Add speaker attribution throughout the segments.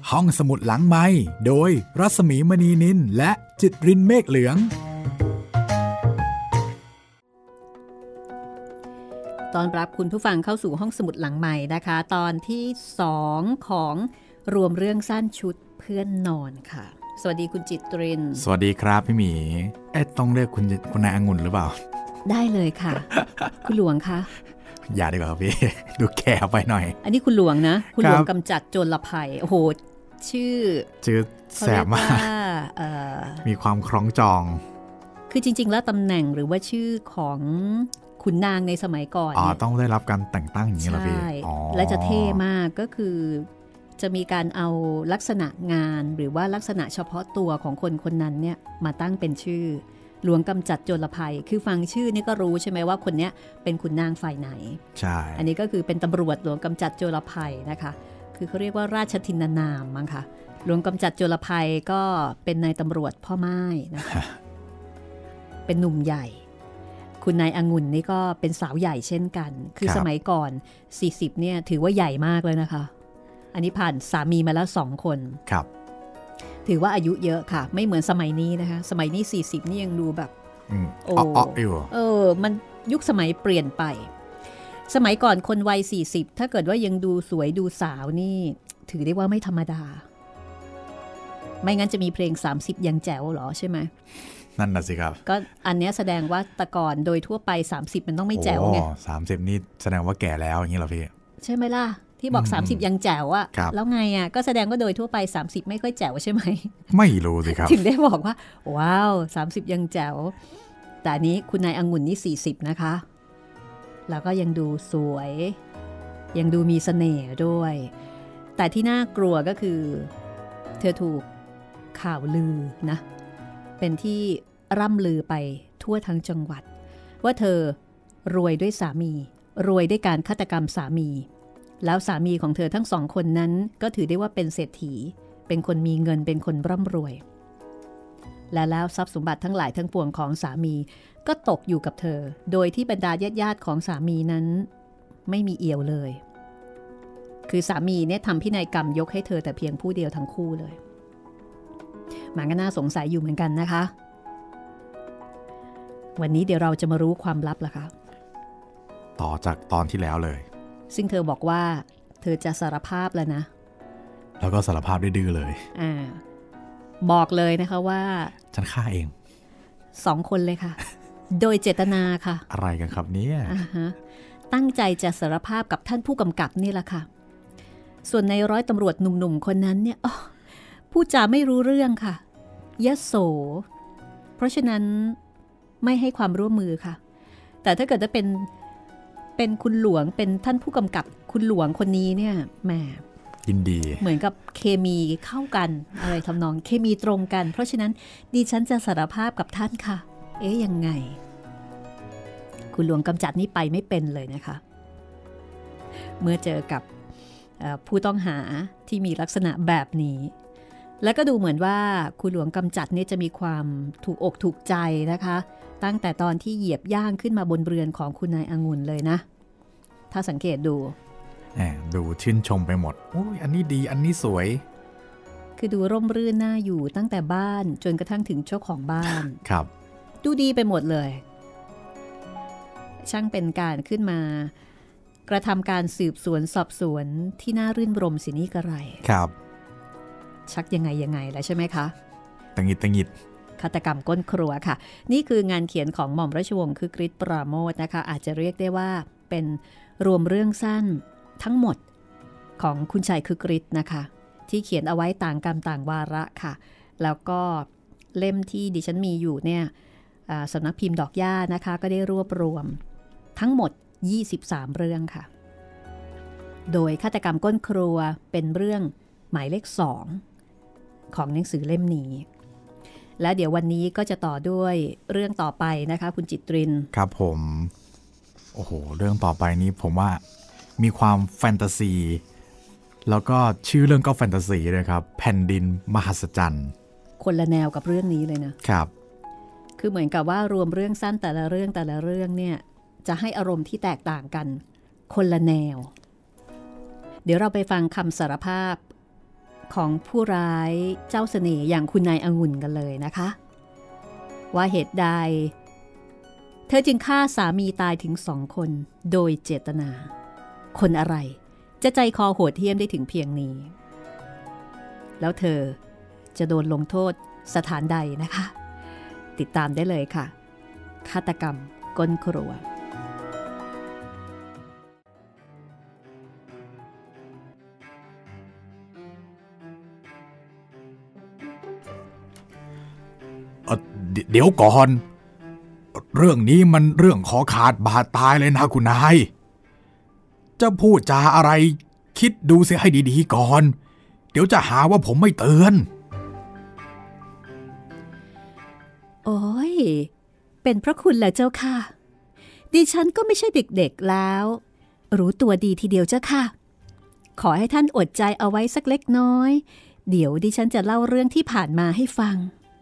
Speaker 1: ห้องสมุดหลังไมค์โดยรัศมีมณีนินและจิตรินเมฆเหลือง
Speaker 2: ตอนรับคุณผู้ฟังเข้าสู่ห้องสมุดหลังใหม่นะคะตอนที่2ของรวมเรื่องสั้นชุดเพื่อนนอนค่ะสวัสดีคุณจิตริน
Speaker 1: สวัสดีครับพี่หมีต้องเรียกคุณนายองุ่นหรือเปล่า
Speaker 2: ได้เลยค่ะ คุณหลวงคะ
Speaker 1: อย่าดีกว่าพี่ ดูแก่ไปหน่อย
Speaker 2: อันนี้คุณหลวงนะคุณหลวงกำจัดโจรภัยโอ้โหชื่อ
Speaker 1: แสบมากมีความคล้องจอง
Speaker 2: คือจริงๆแล้วตำแหน่งหรือว่าชื่อของขุนนางในสมัยก่อน
Speaker 1: ต้องได้รับการแต่งตั้งอย่างนี้เหรอพี่
Speaker 2: ใช่และจะเท่มากก็คือจะมีการเอาลักษณะงานหรือว่าลักษณะเฉพาะตัวของคนคนนั้นเนี่ยมาตั้งเป็นชื่อหลวงกำจัดโจรภัยคือฟังชื่อนี่ก็รู้ใช่ไหมว่าคนนี้เป็นขุนนางฝ่ายไหน
Speaker 1: ใช่
Speaker 2: อันนี้ก็คือเป็นตำรวจหลวงกำจัดโจรภัยนะคะคือเขาเรียกว่าราชทินนามมั้งคะหลวงกำจัดโจรภัยก็เป็นนายตำรวจพ่อไม้นะคะเป็นหนุ่มใหญ่คุณนายองุ่นนี่ก็เป็นสาวใหญ่เช่นกันคือสมัยก่อน40เนี่ยถือว่าใหญ่มากเลยนะคะอันนี้ผ่านสามีมาแล้ว2คน
Speaker 1: ครับ
Speaker 2: ถือว่าอายุเยอะค่ะไม่เหมือนสมัยนี้นะคะสมัยนี้40นี่ยังดูแบบมันยุคสมัยเปลี่ยนไปสมัยก่อนคนวัย40ถ้าเกิดว่ายังดูสวยดูสาวนี่ถือได้ว่าไม่ธรรมดาไม่งั้นจะมีเพลง30ยังแจ๋วหรอใช่ไหม
Speaker 1: นั่นน่ะสิครับ
Speaker 2: ก็อันนี้แสดงว่าแต่ก่อนโดยทั่วไป30มันต้องไม่แจ๋วไง
Speaker 1: 30นี่แสดงว่าแก่แล้วอย่างนี้เหรอพี่
Speaker 2: ใช่ไหมล่ะที่บอก30ยังแจ๋วอะแล้วไงอะก็แสดงว่าโดยทั่วไป30ไม่ค่อยแจ๋วใช่ไหม
Speaker 1: ไม่รู้สิครับ
Speaker 2: ถึงได้บอกว่าว้าว30ยังแจ๋วแต่นี้คุณนายองุ่นนี่40นะคะแล้วก็ยังดูสวยยังดูมีเสน่ห์ด้วยแต่ที่น่ากลัวก็คือเธอถูกข่าวลือนะเป็นที่ร่ำลือไปทั่วทั้งจังหวัดว่าเธอรวยด้วยสามีรวยด้วยการฆาตกรรมสามีแล้วสามีของเธอทั้ง2คนนั้นก็ถือได้ว่าเป็นเศรษฐีเป็นคนมีเงินเป็นคนร่ำรวยและแล้วทรัพย์สมบัติทั้งหลายทั้งปวงของสามีก็ตกอยู่กับเธอโดยที่บรรดาญาติของสามีนั้นไม่มีเอี่ยวเลยคือสามีเนี่ยทำพินัยกรรมยกให้เธอแต่เพียงผู้เดียวทั้งคู่เลยมันก็น่าสงสัยอยู่เหมือนกันนะคะวันนี้เดี๋ยวเราจะมารู้ความลับล่ะค่ะ
Speaker 1: ต่อจากตอนที่แล้วเลย
Speaker 2: ซึ่งเธอบอกว่าเธอจะสารภาพแล้วนะ
Speaker 1: แล้วก็สารภาพได้ดื้อเลย
Speaker 2: บอกเลยนะคะว่า
Speaker 1: ฉันฆ่าเอง
Speaker 2: 2คนเลยค่ะ โดยเจตนาค่ะ
Speaker 1: อะไรกันครับเนี่ย
Speaker 2: ตั้งใจจะสารภาพกับท่านผู้กำกับนี่แหละค่ะส่วนในร้อยตำรวจหนุ่มๆคนนั้นเนี่ยพูดจาไม่รู้เรื่องค่ะยโสเพราะฉะนั้นไม่ให้ความร่วมมือค่ะแต่ถ้าเกิดจะเป็นคุณหลวงเป็นท่านผู้กำกับคุณหลวงคนนี้เนี่ยแหม
Speaker 1: ยินดี
Speaker 2: เหมือนกับเคมีเข้ากันอะไรทำนองเคมีตรงกันเพราะฉะนั้นดิฉันจะสารภาพกับท่านค่ะยังไงคุณหลวงกำจัดนี่ไปไม่เป็นเลยนะคะเมื่อเจอกับผู้ต้องหาที่มีลักษณะแบบนี้และก็ดูเหมือนว่าคุณหลวงกำจัดนี่จะมีความถูกอกถูกใจนะคะตั้งแต่ตอนที่เหยียบย่างขึ้นมาบนเรือนของคุณนายองุ่นเลยนะถ้าสังเกตดู
Speaker 1: ชื่นชมไปหมดโอ้ยอันนี้ดีอันนี้สวย
Speaker 2: คือดูร่มรื่นน่าอยู่ตั้งแต่บ้านจนกระทั่งถึงเจ้าของบ้าน
Speaker 1: ครับ
Speaker 2: ดูดีไปหมดเลยช่างเป็นการขึ้นมากระทำการสืบสวนสอบสวนที่น่ารื่นรมสินี่กระไร
Speaker 1: ครับ
Speaker 2: ชักยังไงแล้วใช่ไหมคะ
Speaker 1: ตังหิด
Speaker 2: ฆาตกรรมก้นครัวค่ะนี่คืองานเขียนของหม่อมราชวงศ์คึกฤทธิ์ปราโมชนะคะอาจจะเรียกได้ว่าเป็นรวมเรื่องสั้นทั้งหมดของคุณชายคึกฤทธิ์นะคะที่เขียนเอาไว้ต่างกรรมต่างวาระค่ะแล้วก็เล่มที่ดิฉันมีอยู่เนี่ยสำนักพิมพ์ดอกหญ้านะคะก็ได้รวบรวมทั้งหมด23เรื่องค่ะโดยฆาตกรรมก้นครัวเป็นเรื่องหมายเลข2ของหนังสือเล่มนี้และเดี๋ยววันนี้ก็จะต่อด้วยเรื่องต่อไปนะคะคุณจิตริน
Speaker 1: ครับผมโอ้โหเรื่องต่อไปนี้ผมว่ามีความแฟนตาซีแล้วก็ชื่อเรื่องก็แฟนตาซีเลยครับแผ่นดินมหัศจรรย์
Speaker 2: คนละแนวกับเรื่องนี้เลยนะครับคือเหมือนกับว่ารวมเรื่องสั้นแต่ละเรื่องเนี่ยจะให้อารมณ์ที่แตกต่างกันคนละแนวเดี๋ยวเราไปฟังคำสารภาพของผู้ร้ายเจ้าเสน่ห์อย่างคุณนายองุ่นกันเลยนะคะว่าเหตุใดเธอจึงฆ่าสามีตายถึง2 คนโดยเจตนาคนอะไรจะใจคอโหดเหี้ยมได้ถึงเพียงนี้แล้วเธอจะโดนลงโทษสถานใดนะคะติดตามได้เลยค่ะฆาตกรรมก้นครัว
Speaker 1: เดี๋ยวก่อนเรื่องนี้มันเรื่องขอขาดบาดตายเลยนะคุณนายจะพูดจาอะไรคิดดูเสียให้ดีๆก่อนเดี๋ยวจะหาว่าผมไม่เตือน
Speaker 2: โอ้ยเป็นพระคุณแหละเจ้าค่ะดิฉันก็ไม่ใช่เด็กๆแล้วรู้ตัวดีทีเดียวเจ้าค่ะขอให้ท่านอดใจเอาไว้สักเล็กน้อยเดี๋ยวดิฉันจะเล่าเรื่องที่ผ่านมาให้ฟัง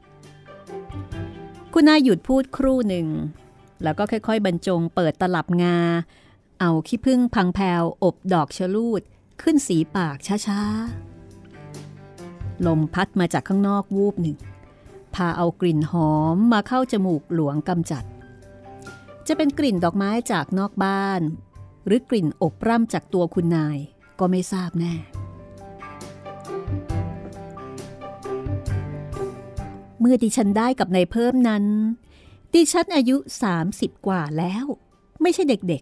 Speaker 2: คุณนายหยุดพูดครู่หนึ่งแล้วก็ค่อยๆบรรจงเปิดตลับงาเอาขี้ผึ้งพังแพรวอบดอกชะลูดขึ้นสีปากช้าๆลมพัดมาจากข้างนอกวูบหนึ่งพาเอากลิ่นหอมมาเข้าจมูกหลวงกำจัดจะเป็นกลิ่นดอกไม้จากนอกบ้านหรือกลิ่นอบร่ำจากตัวคุณนายก็ไม่ทราบแน่เมื่อดิฉันได้กับนายเพิ่มนั้นดิฉันอายุ30 กว่าแล้วไม่ใช่เด็ก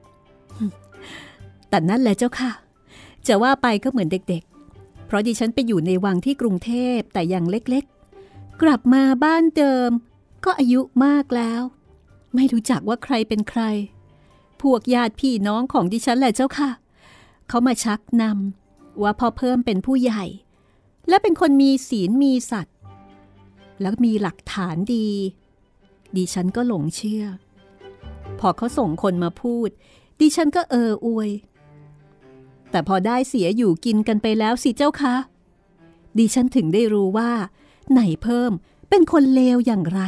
Speaker 2: ๆแต่นั่นแหละเจ้าค่ะจะว่าไปก็เหมือนเด็กๆเพราะดิฉันไปอยู่ในวังที่กรุงเทพแต่ยังเล็กๆกลับมาบ้านเดิมก็อายุมากแล้วไม่รู้จักว่าใครเป็นใครพวกญาติพี่น้องของดิฉันแหละเจ้าค่ะเขามาชักนำว่าพ่อเพิ่มเป็นผู้ใหญ่และเป็นคนมีศีลมีสัตย์แล้วมีหลักฐานดีดิฉันก็หลงเชื่อพอเขาส่งคนมาพูดดิฉันก็อวยแต่พอได้เสียอยู่กินกันไปแล้วสิเจ้าคะดิฉันถึงได้รู้ว่าไหนเพิ่มเป็นคนเลวอย่างไร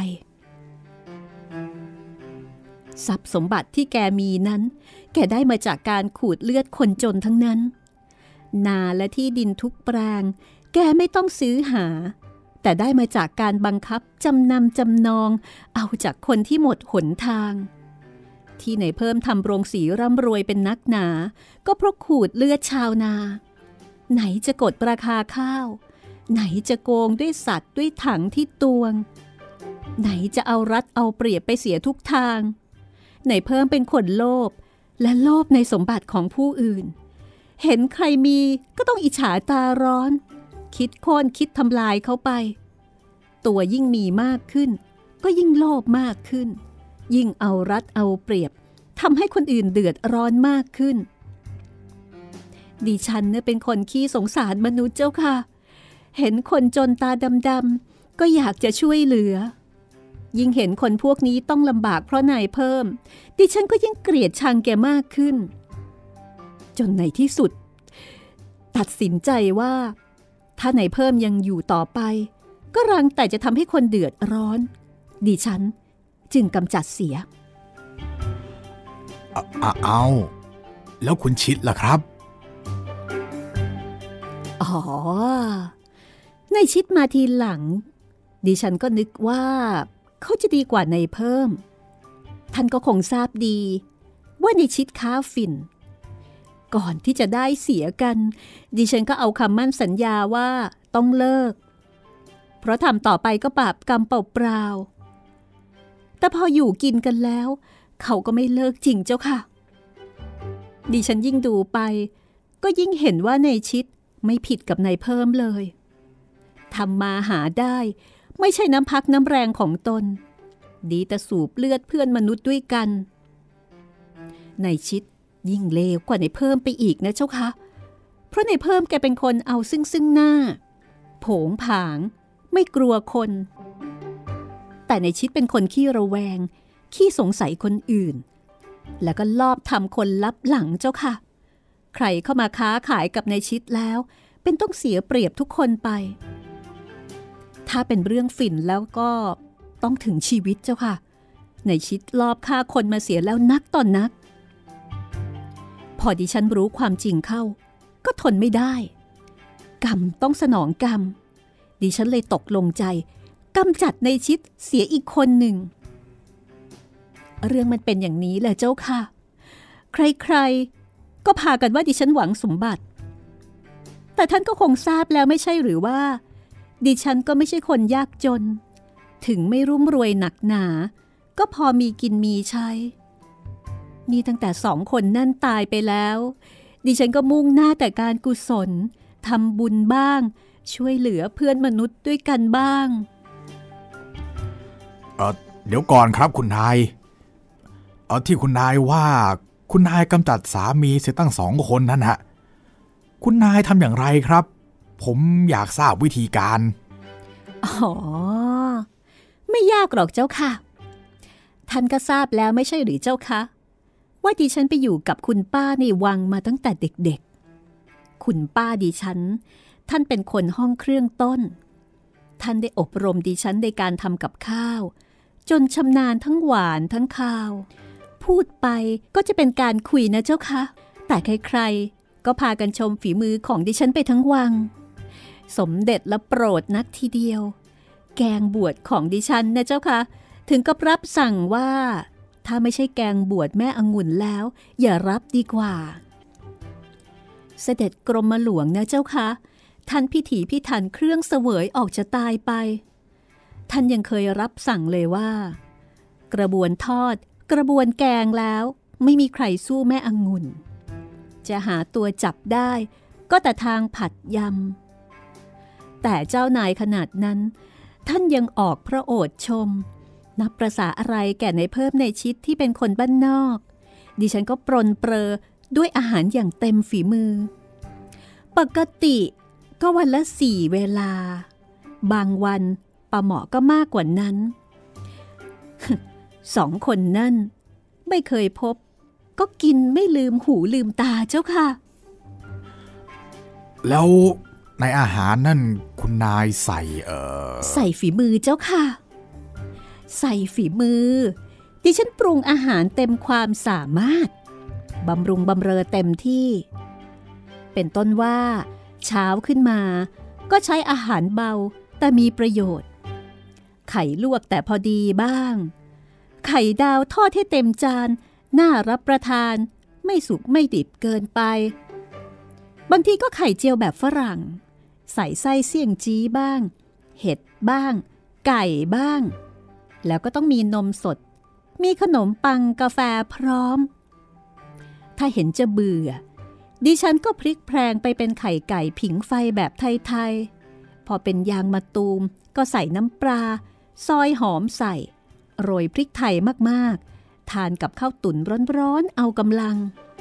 Speaker 2: ทรัพย์สมบัติที่แกมีนั้นแกได้มาจากการขูดเลือดคนจนทั้งนั้นนาและที่ดินทุกแปลงแกไม่ต้องซื้อหาแต่ได้มาจากการบังคับจำนำจำนองเอาจากคนที่หมดหนทางที่ไหนเพิ่มทำโรงสีร่ำรวยเป็นนักหนาก็เพราะขูดเลือดชาวนาไหนจะกดราคาข้าวไหนจะโกงด้วยสัตว์ด้วยถังที่ตวงไหนจะเอารัดเอาเปรียบไปเสียทุกทางไหนเพิ่มเป็นคนโลภและโลภในสมบัติของผู้อื่นเห็นใครมีก็ต้องอิจฉาตาร้อนคิดโค่นคิดทำลายเขาไปตัวยิ่งมีมากขึ้นก็ยิ่งโลภมากขึ้นยิ่งเอารัดเอาเปรียบทำให้คนอื่นเดือดร้อนมากขึ้นดิฉันเนี่ยเป็นคนขี้สงสารมนุษย์เจ้าค่ะเห็นคนจนตาดำๆก็อยากจะช่วยเหลือยิ่งเห็นคนพวกนี้ต้องลำบากเพราะนายเพิ่มดิฉันก็ยิ่งเกลียดชังแกมากขึ้นจนในที่สุดตัดสินใจว่าถ้านายเพิ่มยังอยู่ต่อไปก็รังแต่จะทำให้คนเดือดร้อนดิฉันจึงกำจัดเสีย
Speaker 1: เอาแล้วคุณชิดล่ะครับ
Speaker 2: อ๋อในชิดมาทีหลังดิฉันก็นึกว่าเขาจะดีกว่าในเพิ่มท่านก็คงทราบดีว่าในชิดค้าฝิ่นก่อนที่จะได้เสียกันดิฉันก็เอาคำมั่นสัญญาว่าต้องเลิกเพราะทำต่อไปก็บาปกรรมเปล่าๆแต่พออยู่กินกันแล้วเขาก็ไม่เลิกจริงเจ้าค่ะดิฉันยิ่งดูไปก็ยิ่งเห็นว่าในชิดไม่ผิดกับนายเพิ่มเลยทำมาหาได้ไม่ใช่น้ำพักน้ำแรงของตนดีแต่สูบเลือดเพื่อนมนุษย์ด้วยกันนายชิดยิ่งเลวกว่าในเพิ่มไปอีกนะเจ้าค่ะเพราะในเพิ่มแกเป็นคนเอาซึ่งหน้าโผงผางไม่กลัวคนแต่ในชิดเป็นคนขี้ระแวงขี้สงสัยคนอื่นแล้วก็ลอบทำคนลับหลังเจ้าค่ะใครเข้ามาค้าขายกับในชิดแล้วเป็นต้องเสียเปรียบทุกคนไปถ้าเป็นเรื่องฝิ่นแล้วก็ต้องถึงชีวิตเจ้าค่ะในชิดลอบฆ่าคนมาเสียแล้วนักต่อนนักพอดิฉันรู้ความจริงเข้าก็ทนไม่ได้กรรมต้องสนองกรรมดิฉันเลยตกลงใจกำจัดในชิดเสียอีกคนหนึ่งเรื่องมันเป็นอย่างนี้แหละเจ้าค่ะใครๆก็พากันว่าดิฉันหวังสมบัติแต่ท่านก็คงทราบแล้วไม่ใช่หรือว่าดิฉันก็ไม่ใช่คนยากจนถึงไม่รุ่มรวยหนักหนาก็พอมีกินมีใช้นี่ตั้งแต่2 คนนั่นตายไปแล้วดิฉันก็มุ่งหน้าแต่การกุศลทำบุญบ้างช่วยเหลือเพื่อนมนุษย์ด้วยกันบ้าง
Speaker 1: เดี๋ยวก่อนครับคุณนายที่คุณนายว่าคุณนายกำจัดสามีเสียตั้ง2 คนนั่นฮะคุณนายทำอย่างไรครับผมอยากทราบวิธีการ
Speaker 2: ไม่ยากหรอกเจ้าค่ะท่านก็ทราบแล้วไม่ใช่หรือเจ้าคะว่าดิฉันไปอยู่กับคุณป้าในวังมาตั้งแต่เด็กๆคุณป้าดิฉันท่านเป็นคนห้องเครื่องต้นท่านได้อบรมดิฉันในการทำกับข้าวจนชำนาญทั้งหวานทั้งคาวพูดไปก็จะเป็นการคุยนะเจ้าคะแต่ใครๆก็พากันชมฝีมือของดิฉันไปทั้งวังสมเด็จและโปรดนักทีเดียวแกงบวชของดิฉันนะเจ้าคะถึงกับรับสั่งว่าถ้าไม่ใช่แกงบวชแม่องุ่นแล้วอย่ารับดีกว่าเสด็จกรมหลวงนะเจ้าคะท่านพิถีพิถันเครื่องเสวยออกจะตายไปท่านยังเคยรับสั่งเลยว่ากระบวนทอดกระบวนแกงแล้วไม่มีใครสู้แม่องุ่นจะหาตัวจับได้ก็แต่ทางผัดยำแต่เจ้านายขนาดนั้นท่านยังออกพระโอษฐ์ชมนับประสาอะไรแก่ในเพิ่มในชิดที่เป็นคนบ้านนอกดิฉันก็ปรนเปรอด้วยอาหารอย่างเต็มฝีมือปกติก็วันละ4 เวลาบางวันปะเหมาะก็มากกว่านั้น 2 คนนั่นไม่เคยพบก็กินไม่ลืมหูลืมตาเจ้าค่ะ
Speaker 1: แล้วในอาหารนั่นคุณนายใส่
Speaker 2: ฝีมือเจ้าค่ะใส่ฝีมือดิฉันปรุงอาหารเต็มความสามารถบำรุงบำเรอเต็มที่เป็นต้นว่าเช้าขึ้นมาก็ใช้อาหารเบาแต่มีประโยชน์ไข่ลวกแต่พอดีบ้างไข่ดาวทอดให้เต็มจานน่ารับประทานไม่สุกไม่ดิบเกินไปบางทีก็ไข่เจียวแบบฝรั่งใส่ไส้เสี่ยงจี้บ้างเห็ดบ้างไก่บ้างแล้วก็ต้องมีนมสดมีขนมปังกาแฟพร้อมถ้าเห็นจะเบื่อดิฉันก็พลิกแพลงไปเป็นไข่ไก่ผิงไฟแบบไทยๆพอเป็นยางมะตูมก็ใส่น้ำปลาซอยหอมใส่โรยพริกไทยมากๆทานกับข้าวตุ๋นร้อนๆเอากำลัง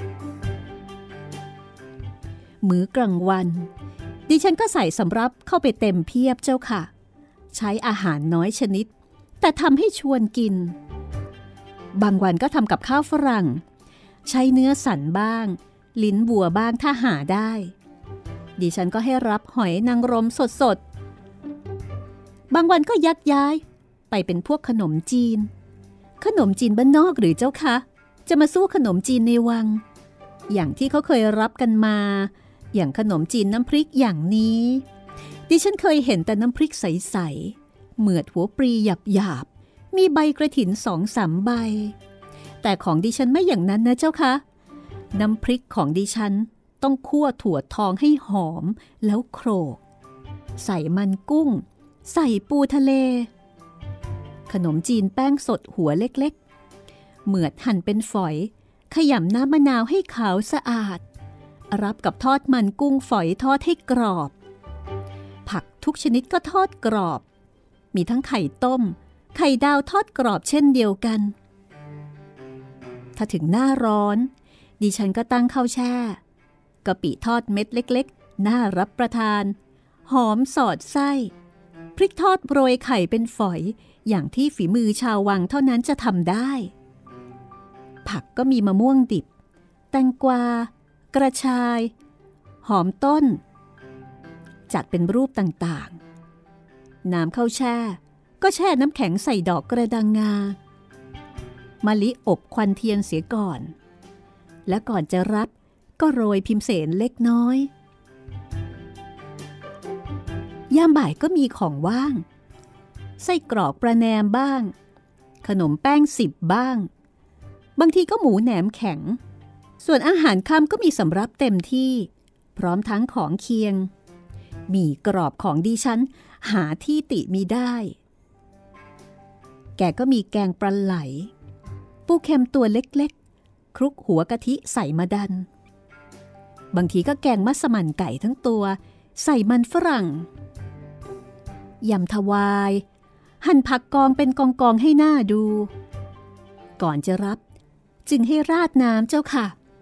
Speaker 2: มื้อกลางวันดิฉันก็ใส่สำรับเข้าไปเต็มเพียบเจ้าค่ะใช้อาหารน้อยชนิดแต่ทำให้ชวนกินบางวันก็ทำกับข้าวฝรั่งใช้เนื้อสันบ้างลิ้นวัวบ้างถ้าหาได้ดิฉันก็ให้รับหอยนางรมสดๆบางวันก็ยักย้ายไปเป็นพวกขนมจีนบ้านนอกหรือเจ้าคะจะมาสู้ขนมจีนในวังอย่างที่เขาเคยรับกันมาอย่างขนมจีนน้ำพริกอย่างนี้ดิฉันเคยเห็นแต่น้ำพริกใสๆเหมือดหัวปรีหยาบๆมีใบกระถิน2-3 ใบแต่ของดิฉันไม่อย่างนั้นนะเจ้าคะน้ำพริกของดิฉันต้องคั่วถั่วทองให้หอมแล้วโขลกใส่มันกุ้งใส่ปูทะเลขนมจีนแป้งสดหัวเล็กๆเหมือดหั่นเป็นฝอยขยำน้ำมะนาวให้ขาวสะอาดรับกับทอดมันกุ้งฝอยทอดให้กรอบผักทุกชนิดก็ทอดกรอบมีทั้งไข่ต้มไข่ดาวทอดกรอบเช่นเดียวกันถ้าถึงหน้าร้อนดิฉันก็ตั้งข้าวแช่กะปิทอดเม็ดเล็กๆน่ารับประทานหอมสอดไส้พริกทอดโรยไข่เป็นฝอยอย่างที่ฝีมือชาววังเท่านั้นจะทำได้ผักก็มีมะม่วงดิบแตงกวากระชายหอมต้นจัดเป็นรูปต่างๆน้ำข้าวแช่ก็แช่น้ำแข็งใส่ดอกกระดังงามะลิอบควันเทียนเสียก่อนและก่อนจะรับก็โรยพิมเสนเล็กน้อยยามบ่ายก็มีของว่างไส้กรอกประแนมบ้างขนมแป้ง10บ้างบางทีก็หมูแหนมแข็งส่วนอาหารค่ำก็มีสำรับเต็มที่พร้อมทั้งของเคียงหมี่กรอบของดิฉันหาที่ติมิได้แกก็มีแกงปลาไหลปูเค็มตัวเล็กๆคลุกหัวกะทิใส่มะดันบางทีก็แกงมัสมั่นไก่ทั้งตัวใส่มันฝรั่งยำทวายหั่นผักกองเป็นกองๆให้หน้าดูก่อนจะรับจึงให้ราดน้ำเจ้าค่ะ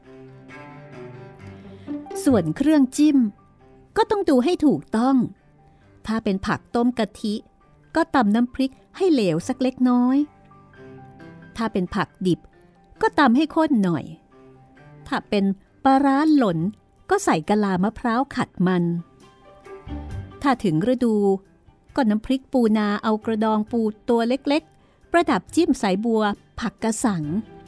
Speaker 2: ส่วนเครื่องจิ้มก็ต้องดูให้ถูกต้องถ้าเป็นผักต้มกะทิก็ตำน้ำพริกให้เหลวสักเล็กน้อยถ้าเป็นผักดิบก็ตำให้ข้นหน่อยถ้าเป็นปลาร้าหล่นก็ใส่กะลามะพร้าวขัดมันถ้าถึงฤดูก็น้ำพริกปูนาเอากระดองปูตัวเล็กๆประดับจิ้มสายบัวผักกระสัง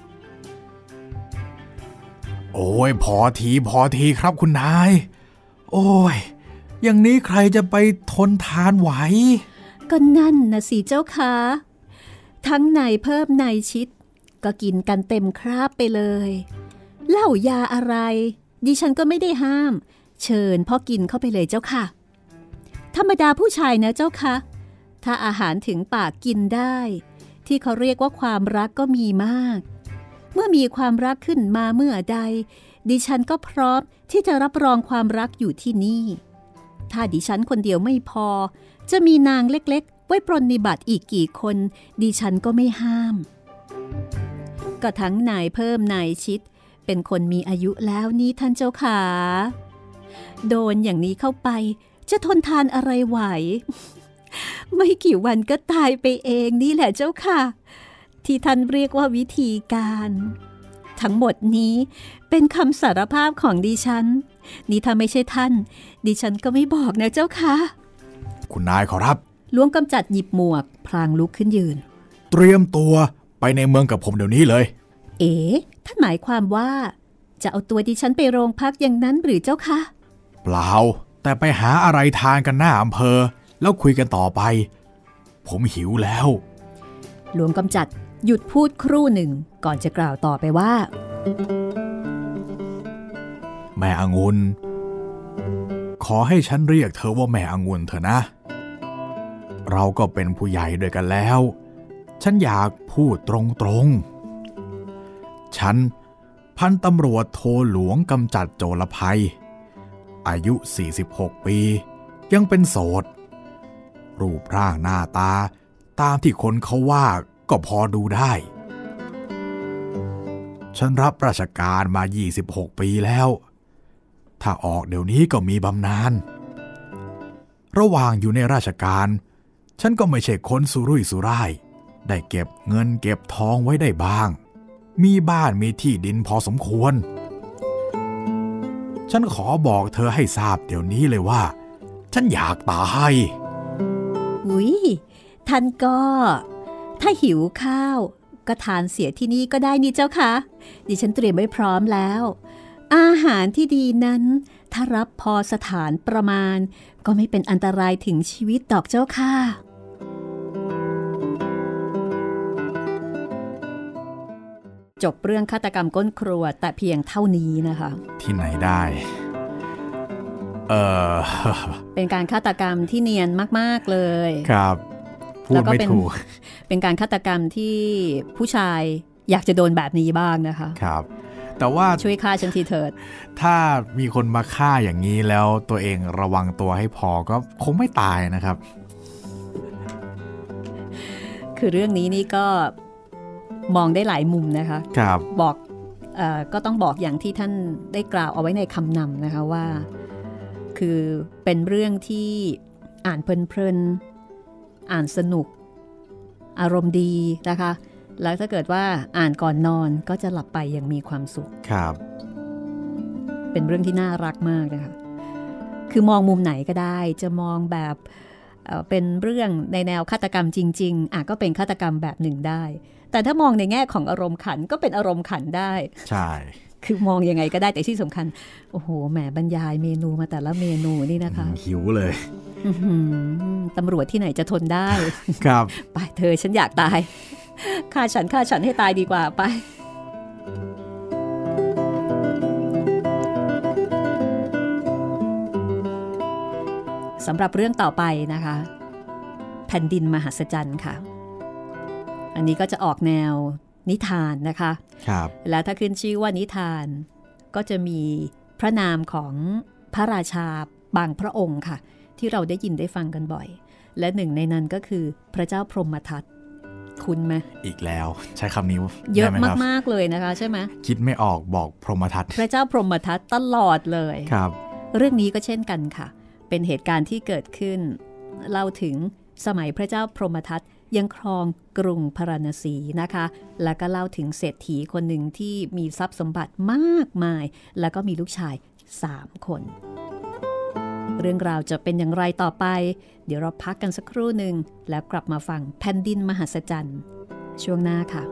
Speaker 1: โอ้ยพอทีครับคุณนายโอ้ยอย่างนี้ใครจะไปทนทานไหว
Speaker 2: ก็นั่นนะสิเจ้าค่ะทั้งในเพิ่มในชิดก็กินกันเต็มคราบไปเลยเหล้ายาอะไรดิฉันก็ไม่ได้ห้ามเชิญพ่อกินเข้าไปเลยเจ้าค่ะธรรมดาผู้ชายนะเจ้าค่ะถ้าอาหารถึงปากกินได้ที่เขาเรียกว่าความรักก็มีมากเมื่อมีความรักขึ้นมาเมื่อใดดิฉันก็พร้อมที่จะรับรองความรักอยู่ที่นี่ถ้าดิฉันคนเดียวไม่พอจะมีนางเล็กๆไว้ปรนนิบัติอีกกี่คนดิฉันก็ไม่ห้ามก็ทั้งนายเพิ่มนายชิดเป็นคนมีอายุแล้วนี่ท่านเจ้าขาโดนอย่างนี้เข้าไปจะทนทานอะไรไหว ไม่กี่วันก็ตายไปเองนี่แหละเจ้าค่ะที่ท่านเรียกว่าวิธีการทั้งหมดนี้เป็นคำสารภาพของดิฉันนี่ถ้าไม่ใช่ท่านดิฉันก็ไม่บอกนะเจ้าค่ะ
Speaker 1: คุณนายขอรับ
Speaker 2: หลวงกำจัดหยิบหมวกพลางลุกขึ้นยืน
Speaker 1: เตรียมตัวไปในเมืองกับผมเดี๋ยวนี้เลย
Speaker 2: เอ๋ท่านหมายความว่าจะเอาตัวดิฉันไปโรงพักอย่างนั้นหรือเจ้าคะ
Speaker 1: เปล่าแต่ไปหาอะไรทานกันหน้าอำเภอแล้วคุยกันต่อไปผมหิวแล้ว
Speaker 2: หลวงกำจัดหยุดพูดครู่หนึ่งก่อนจะกล่าวต่อไปว่า
Speaker 1: แม่องุ่นขอให้ฉันเรียกเธอว่าแม่องุ่นเถอะนะเราก็เป็นผู้ใหญ่ด้วยกันแล้วฉันอยากพูดตรงๆฉันพันตำรวจโทหลวงกำจัดโจรภัยอายุ46ปียังเป็นโสดรูปร่างหน้าตาตามที่คนเขาว่าก็พอดูได้ฉันรับราชการมา26ปีแล้วถ้าออกเดี๋ยวนี้ก็มีบำนาญระหว่างอยู่ในราชการฉันก็ไม่ใช่คนสุรุ่ยสุร่ายได้เก็บเงินเก็บทองไว้ได้บ้างมีบ้านมีที่ดินพอสมควรฉันขอบอกเธอให้ทราบเดี๋ยวนี้เลยว่าฉันอยากตาย
Speaker 2: อุ๊ยท่านก็ถ้าหิวข้าวก็ทานเสียที่นี่ก็ได้นี่เจ้าค่ะดิฉันเตรียมไว้พร้อมแล้วอาหารที่ดีนั้นถ้ารับพอสถานประมาณก็ไม่เป็นอันตรายถึงชีวิตดอกเจ้าค่ะจบเรื่องฆาตกรรมก้นครัวแต่เพียงเท่านี้นะคะ
Speaker 1: ที่ไหนได้
Speaker 2: เป็นการฆาตกรรมที่เนียนมากๆเลย
Speaker 1: ครับพูดไม่ถูก
Speaker 2: เป็นการฆาตกรรมที่ผู้ชายอยากจะโดนแบบนี้บ้างนะคะ
Speaker 1: ครับแต่ว่า
Speaker 2: ช่วยฆ่าฉันทีเถิด
Speaker 1: ถ้ามีคนมาฆ่าอย่างนี้แล้วตัวเองระวังตัวให้พอก็คงไม่ตายนะครับ
Speaker 2: คือเรื่องนี้นี่ก็มองได้หลายมุมนะคะ
Speaker 1: ครับ
Speaker 2: บอกก็ต้องบอกอย่างที่ท่านได้กล่าวเอาไว้ในคำนำนะคะว่าคือเป็นเรื่องที่อ่านเพลินๆอ่านสนุกอารมณ์ดีนะคะแล้วถ้าเกิดว่าอ่านก่อนนอนก็จะหลับไปอย่างมีความสุข
Speaker 1: ครับ
Speaker 2: เป็นเรื่องที่น่ารักมากนะคะคือมองมุมไหนก็ได้จะมองแบบเป็นเรื่องในแนวฆาตกรรมจริงๆก็เป็นฆาตกรรมแบบหนึ่งได้แต่ถ้ามองในแง่ของอารมณ์ขันก็เป็นอารมณ์ขันได้
Speaker 1: ใช่
Speaker 2: คือมองยังไงก็ได้แต่ที่สำคัญโอ้โหแหมบรรยายเมนูมาแต่ละเมนูนี่นะคะ
Speaker 1: หิวเลย
Speaker 2: ตำรวจที่ไหนจะทนได้
Speaker 1: ครับ
Speaker 2: ไปเธอฉันอยากตายฆ่าฉันให้ตายดีกว่าไปสำหรับเรื่องต่อไปนะคะแผ่นดินมหัศจรรย์ค่ะอันนี้ก็จะออกแนวนิทานนะคะ
Speaker 1: ครับ
Speaker 2: แล้วถ้าขึ้นชื่อว่านิทานก็จะมีพระนามของพระราชาบางพระองค์ค่ะที่เราได้ยินได้ฟังกันบ่อยและหนึ่งในนั้นก็คือพระเจ้าพรหมทัตคุ้นไหม
Speaker 1: อีกแล้วใช้คำนี้
Speaker 2: เยอะมากๆเลยนะคะใช่ไหม
Speaker 1: คิดไม่ออกบอกพรหมทัต
Speaker 2: พระเจ้าพรหมทัตตลอดเลย
Speaker 1: ครับ
Speaker 2: เรื่องนี้ก็เช่นกันค่ะเป็นเหตุการณ์ที่เกิดขึ้นเล่าถึงสมัยพระเจ้าพรหมทัตยังครองกรุงพาราณสีนะคะแล้วก็เล่าถึงเศรษฐีคนหนึ่งที่มีทรัพย์สมบัติมากมายแล้วก็มีลูกชาย3 คนเรื่องราวจะเป็นอย่างไรต่อไปเดี๋ยวเราพักกันสักครู่หนึ่งแล้วกลับมาฟังแผ่นดินมหัศจรรย์ช่วงหน้าค่ะ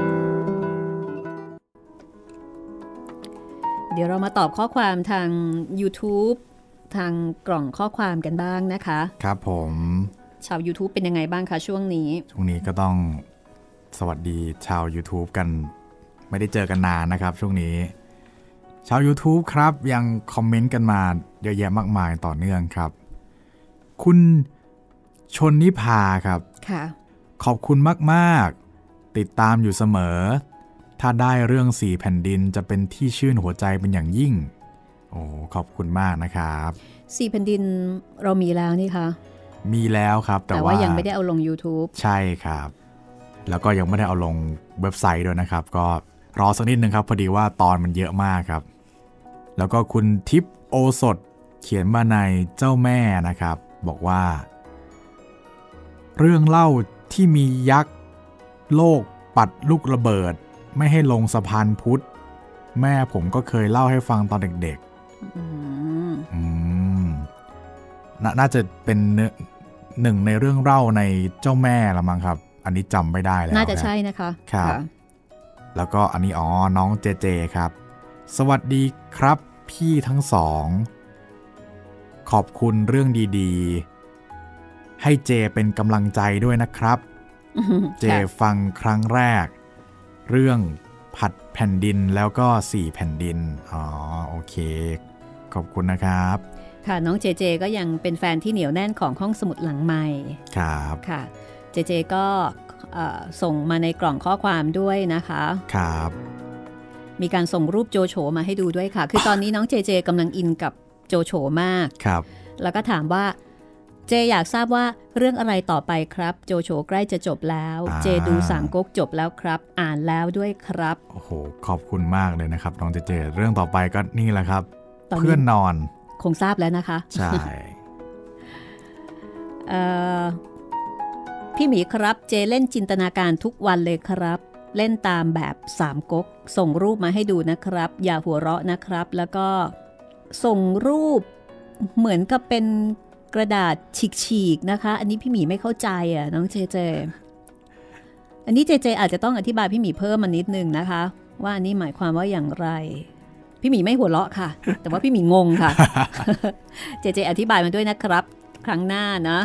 Speaker 2: เดี๋ยวเรามาตอบข้อความทาง YouTube ทางกล่องข้อความกันบ้างนะคะ
Speaker 1: ครับผม
Speaker 2: ชาว YouTube เป็นยังไงบ้างคะช่วงนี้
Speaker 1: ก็ต้องสวัสดีชาว YouTube กันไม่ได้เจอกันนานนะครับช่วงนี้ชาว YouTube ครับยังคอมเมนต์กันมาเยอะแยะมากมายต่อเนื่องครับคุณชนนิพาครับ
Speaker 2: ค่ะ
Speaker 1: ขอบคุณมากๆติดตามอยู่เสมอถ้าได้เรื่อง4แผ่นดินจะเป็นที่ชื่นหัวใจเป็นอย่างยิ่งโอ้ขอบคุณมากนะครับ
Speaker 2: 4แผ่นดินเรามีแล้วนี่คะ
Speaker 1: มีแล้วครับ
Speaker 2: แต่ว่ายังไม่ได้เอาลง YouTube
Speaker 1: ใช่ครับแล้วก็ยังไม่ได้เอาลงเว็บไซต์ด้วยนะครับก็รอสักนิดนึงครับพอดีว่าตอนมันเยอะมากครับแล้วก็คุณทิพย์โอสถเขียนมาในเจ้าแม่นะครับบอกว่าเรื่องเล่าที่มียักษ์โลกปัดลูกระเบิดไม่ให้ลงสะพานพุทธแม่ผมก็เคยเล่าให้ฟังตอนเด็กๆน่าจะเป็นหนึ่งในเรื่องเล่าในเจ้าแม่ละมั้งครับอันนี้จำไม่ได้แล้ว
Speaker 2: น่าจะใช่นะคะ
Speaker 1: ครับแล้วก็อันนี้น้องเจเจครับสวัสดีครับพี่ทั้งสองขอบคุณเรื่องดีๆให้เจเป็นกำลังใจด้วยนะครับเจฟังครั้งแรกเรื่องผัดแผ่นดินแล้วก็4แผ่นดินโอเคขอบคุณนะครับ
Speaker 2: ค่ะน้องเจเจก็ยังเป็นแฟนที่เหนียวแน่นของห้องสมุดหลังใหม่
Speaker 1: ครับ
Speaker 2: ค่ะเจเจก็ส่งมาในกล่องข้อความด้วยนะคะ
Speaker 1: ครับ
Speaker 2: มีการส่งรูปโจโฉมาให้ดูด้วยค่ะคือตอนนี้น้องเจเจกำลังอินกับโจโฉมาก
Speaker 1: ครับ
Speaker 2: แล้วก็ถามว่าเจอยากทราบว่าเรื่องอะไรต่อไปครับโจโฉใกล้จะจบแล้วเจดูสามก๊กจบแล้วครับอ่านแล้วด้วยครับ
Speaker 1: โอ้โหขอบคุณมากเลยนะครับน้องเจเจเรื่องต่อไปก็นี่แหละครับเพื่อนนอน
Speaker 2: คงทราบแล้วนะคะ
Speaker 1: ใช่
Speaker 2: พี่หมีครับเจเล่นจินตนาการทุกวันเลยครับเล่นตามแบบสามก๊กส่งรูปมาให้ดูนะครับอย่าหัวเราะนะครับแล้วก็ส่งรูปเหมือนกับเป็นกระดาษฉีกๆนะคะอันนี้พี่หมีไม่เข้าใจอ่ะน้องเจเจอันนี้เจเจอาจจะต้องอธิบายพี่หมีเพิ่มมานิดนึงนะคะว่าอันนี้หมายความว่าอย่างไรพี่หมีไม่หัวเราะค่ะแต่ว่าพี่หมีงงค่ะ เจเจอธิบายมาด้วยนะครับครั้งหน้านะ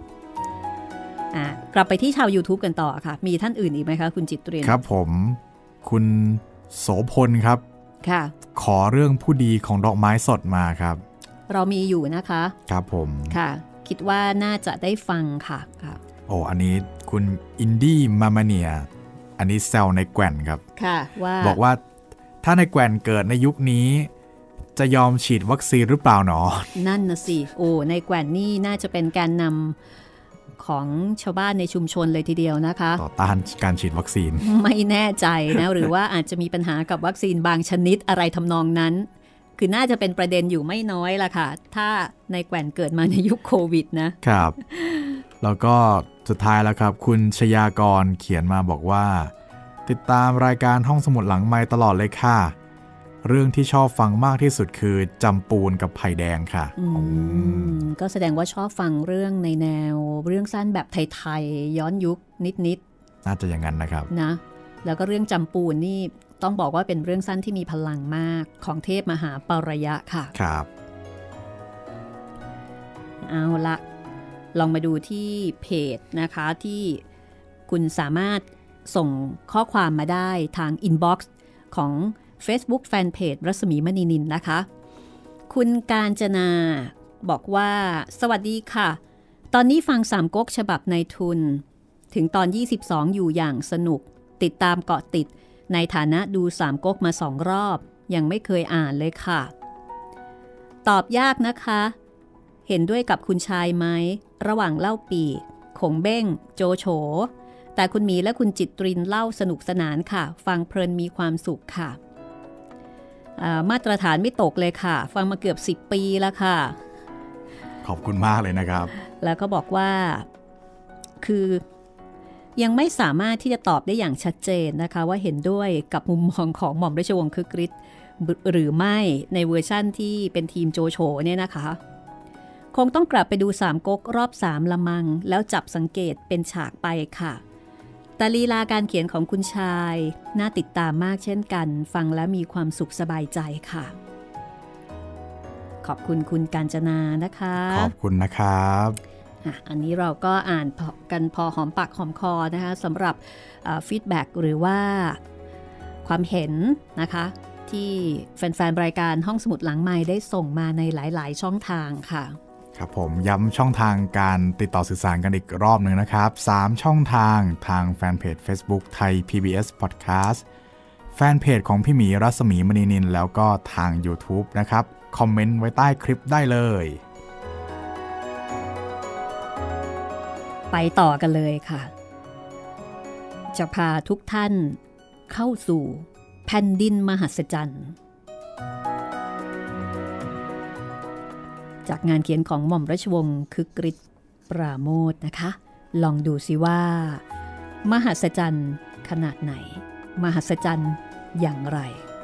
Speaker 2: กลับไปที่ชาว YouTube กันต่อค่ะมีท่านอื่นอีกไหมคะคุณจิตเรียน
Speaker 1: ครับผมคุณโสพลครับ
Speaker 2: ค่ะ
Speaker 1: ขอเรื่องผู้ดีของดอกไม้สดมาครับ
Speaker 2: เรามีอยู่นะคะ
Speaker 1: ครับผม
Speaker 2: ค่ะคิดว่าน่าจะได้ฟังค่ะ
Speaker 1: โอ้อันนี้คุณอินดี้มามาเนียอันนี้แซวในแกว่นครับ
Speaker 2: ค่ะว่า
Speaker 1: บอกว่าถ้าในแกว่นเกิดในยุคนี้จะยอมฉีดวัคซีนหรือเปล่าหนอ
Speaker 2: นั่นนะสิโอ้ในแกว่นนี่น่าจะเป็นการนำของชาวบ้านในชุมชนเลยทีเดียวนะคะ
Speaker 1: ต่อต้านการฉีดวัคซีน
Speaker 2: ไม่แน่ใจนะ หรือว่าอาจจะมีปัญหากับวัคซีนบางชนิดอะไรทำนองนั้นคือน่าจะเป็นประเด็นอยู่ไม่น้อยล่ะค่ะถ้าในแกว่นเกิดมาในยุคโควิด
Speaker 1: นะครับแล้วก็สุดท้ายแล้วครับคุณชยากรเขียนมาบอกว่าติดตามรายการห้องสมุดหลังไมค์ตลอดเลยค่ะเรื่องที่ชอบฟังมากที่สุดคือจำปูนกับไผ่แดงค่ะ
Speaker 2: ก็แสดงว่าชอบฟังเรื่องในแนวเรื่องสั้นแบบไทยๆย้อนยุคนิด
Speaker 1: ๆน่าจะอย่างนั้นนะครับ
Speaker 2: นะแล้วก็เรื่องจำปูนนี่ต้องบอกว่าเป็นเรื่องสั้นที่มีพลังมากของเทพมหาปารยะค่ะ
Speaker 1: ครับ
Speaker 2: เอาละลองมาดูที่เพจนะคะที่คุณสามารถส่งข้อความมาได้ทางอินบ็อกซ์ของ Facebook Fanpage รัศมีมณีนินนะคะคุณกาญจนาบอกว่าสวัสดีค่ะตอนนี้ฟังสามก๊กฉบับในทุนถึงตอน22อยู่อย่างสนุกติดตามเกาะติดในฐานะดูสามก๊กมา2 รอบยังไม่เคยอ่านเลยค่ะตอบยากนะคะเห็นด้วยกับคุณชายไหมระหว่างเล่าปีขงเบ้งโจโฉแต่คุณหมีและคุณจิตรินเล่าสนุกสนานค่ะฟังเพลินมีความสุขค่ะมาตรฐานไม่ตกเลยค่ะฟังมาเกือบ10 ปีแล้วค่ะ
Speaker 1: ขอบคุณมากเลยนะครับ
Speaker 2: แล้วก็บอกว่าคือยังไม่สามารถที่จะตอบได้อย่างชัดเจนนะคะว่าเห็นด้วยกับมุมมองของหม่อมราชวงศ์คึกฤทธิ์หรือไม่ในเวอร์ชั่นที่เป็นทีมโจโฉเนี่ยนะคะคงต้องกลับไปดูสามก๊กรอบ3ละมังแล้วจับสังเกตเป็นฉากไปค่ะแต่ลีลาการเขียนของคุณชายน่าติดตามมากเช่นกันฟังแล้วมีความสุขสบายใจค่ะขอบคุณคุณกาญจนานะคะ
Speaker 1: ขอบคุณนะครับ
Speaker 2: อันนี้เราก็อ่านกันพอหอมปากหอมคอนะคะสำหรับฟีดแบ็กหรือว่าความเห็นนะคะที่แฟนๆรายการห้องสมุดหลังไมค์ได้ส่งมาในหลายๆช่องทางค่ะ
Speaker 1: ครับผมย้ำช่องทางการติดต่อสื่อสารกันอีกรอบหนึ่งนะครับ3ช่องทางทางแฟนเพจ Facebook ไทย PBS Podcast แฟนเพจของพี่หมีรัศมีมณีนินแล้วก็ทาง YouTube นะครับคอมเมนต์ไว้ใต้คลิปได้เลย
Speaker 2: ไปต่อกันเลยค่ะจะพาทุกท่านเข้าสู่แผ่นดินมหัศจรรย์จากงานเขียนของหม่อมราชวงศ์คึกฤทธิ์ปราโมทนะคะลองดูสิว่ามหัศจรรย์ขนาดไหนมหัศจรรย์อย่างไร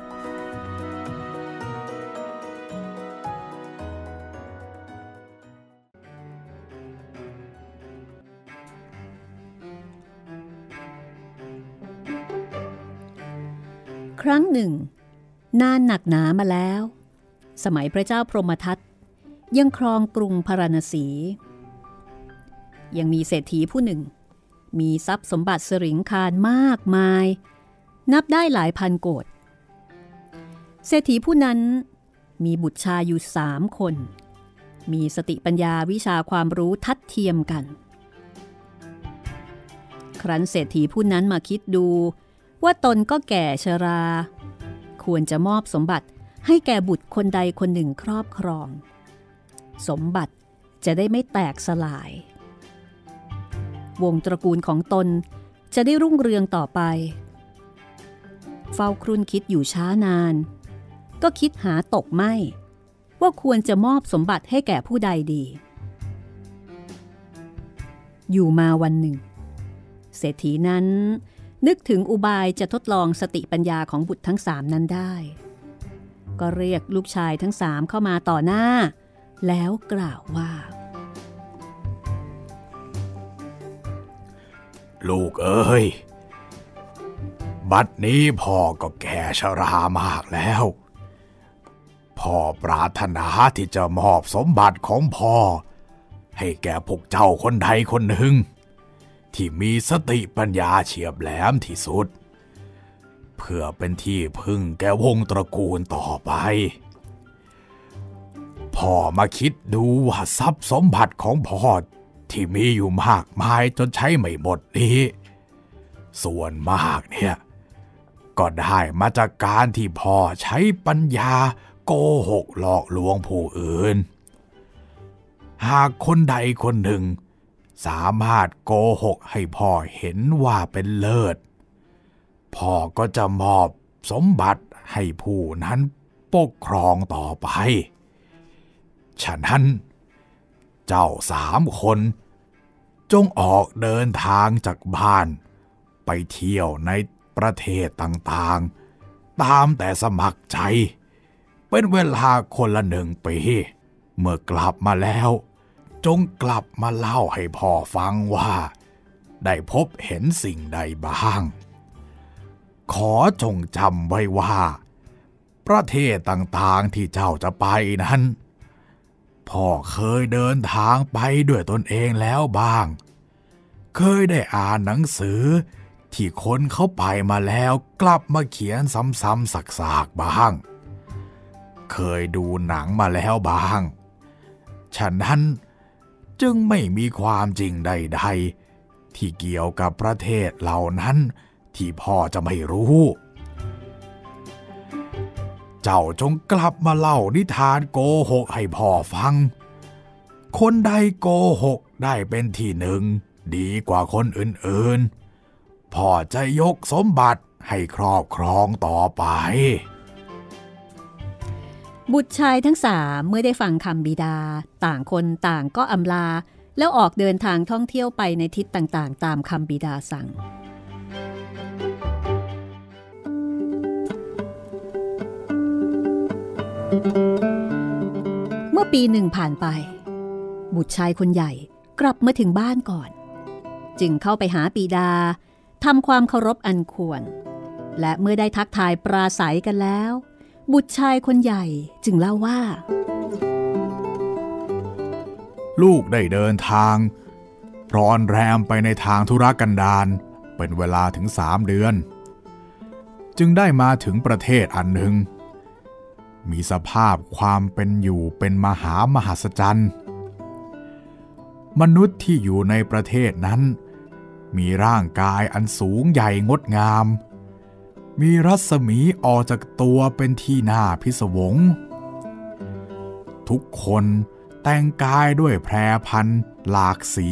Speaker 2: ครั้งหนึ่งนานหนักหนามาแล้วสมัยพระเจ้าพรหมทัตยังครองกรุงพาราณสียังมีเศรษฐีผู้หนึ่งมีทรัพย์สมบัติสริงคารมากมายนับได้หลายพันโกฏเศรษฐีผู้นั้นมีบุตรชายอยู่3 คนมีสติปัญญาวิชาความรู้ทัดเทียมกันครั้นเศรษฐีผู้นั้นมาคิดดูว่าตนก็แก่ชราควรจะมอบสมบัติให้แก่บุตรคนใดคนหนึ่งครอบครองสมบัติจะได้ไม่แตกสลายวงตระกูลของตนจะได้รุ่งเรืองต่อไปเฝ้าครุ่นคิดอยู่ช้านานก็คิดหาตกไม่ว่าควรจะมอบสมบัติให้แก่ผู้ใดดีอยู่มาวันหนึ่งเศรษฐีนั้นนึกถึงอุบายจะทดลองสติปัญญาของบุตรทั้ง3นั้นได้ก็เรียกลูกชายทั้ง3เข้ามาต่อหน้าแล้วกล่าวว่า
Speaker 1: ลูกเอ้ยบัดนี้พ่อก็แก่ชรามากแล้วพ่อปรารถนาที่จะมอบสมบัติของพ่อให้แก่พวกเจ้าคนใดคนหนึ่งที่มีสติปัญญาเฉียบแหลมที่สุดเพื่อเป็นที่พึ่งแก่วงตระกูลต่อไปพ่อมาคิดดูว่าทรัพย์สมบัติของพ่อที่มีอยู่มากมายจนใช้ไม่หมดนี้ส่วนมากเนี่ยก็ได้มาจากการที่พ่อใช้ปัญญาโกหกหลอกลวงผู้อื่นหากคนใดคนหนึ่งสามารถโกหกให้พ่อเห็นว่าเป็นเลิศพ่อก็จะมอบสมบัติให้ผู้นั้นปกครองต่อไปฉะนั้นเจ้า3 คนจงออกเดินทางจากบ้านไปเที่ยวในประเทศต่างๆตามแต่สมัครใจเป็นเวลาคนละ1 ปีเมื่อกลับมาแล้วจงกลับมาเล่าให้พ่อฟังว่าได้พบเห็นสิ่งใดบ้างขอจงจำไว้ว่าประเทศต่างๆที่เจ้าจะไปนั้นพ่อเคยเดินทางไปด้วยตนเองแล้วบ้างเคยได้อ่านหนังสือที่คนเขาไปมาแล้วกลับมาเขียนซ้ำๆซากๆบ้างเคยดูหนังมาแล้วบ้างฉะนั้นจึงไม่มีความจริงใดๆที่เกี่ยวกับประเทศเหล่านั้นที่พ่อจะไม่รู้เจ้าจงกลับมาเล่านิทานโกหกให้พ่อฟังคนใดโกหกได้เป็นที่หนึ่งดีกว่าคนอื่นๆพ่อจะยกสมบัติให้ครอบครองต่อไป
Speaker 2: บุตรชายทั้งสามเมื่อได้ฟังคำบิดาต่างคนต่างก็อำลาแล้วออกเดินทางท่องเที่ยวไปในทิศต่างๆตามคำบิดาสั่งเมื่อปีหนึ่งผ่านไปบุตรชายคนใหญ่กลับมาถึงบ้านก่อนจึงเข้าไปหาบิดาทำความเคารพอันควรและเมื่อได้ทักทายปราศัยกันแล้วบุตรชายคนใหญ่จึงเล่าว่า
Speaker 1: ลูกได้เดินทางร้อนแรมไปในทางธุรกันดารเป็นเวลาถึง3 เดือนจึงได้มาถึงประเทศอันหนึ่งมีสภาพความเป็นอยู่เป็นมหัศจรรย์มนุษย์ที่อยู่ในประเทศนั้นมีร่างกายอันสูงใหญ่งดงามมีรัศมีออกจากตัวเป็นที่น่าพิศวงทุกคนแต่งกายด้วยแพรพันธุ์หลากสี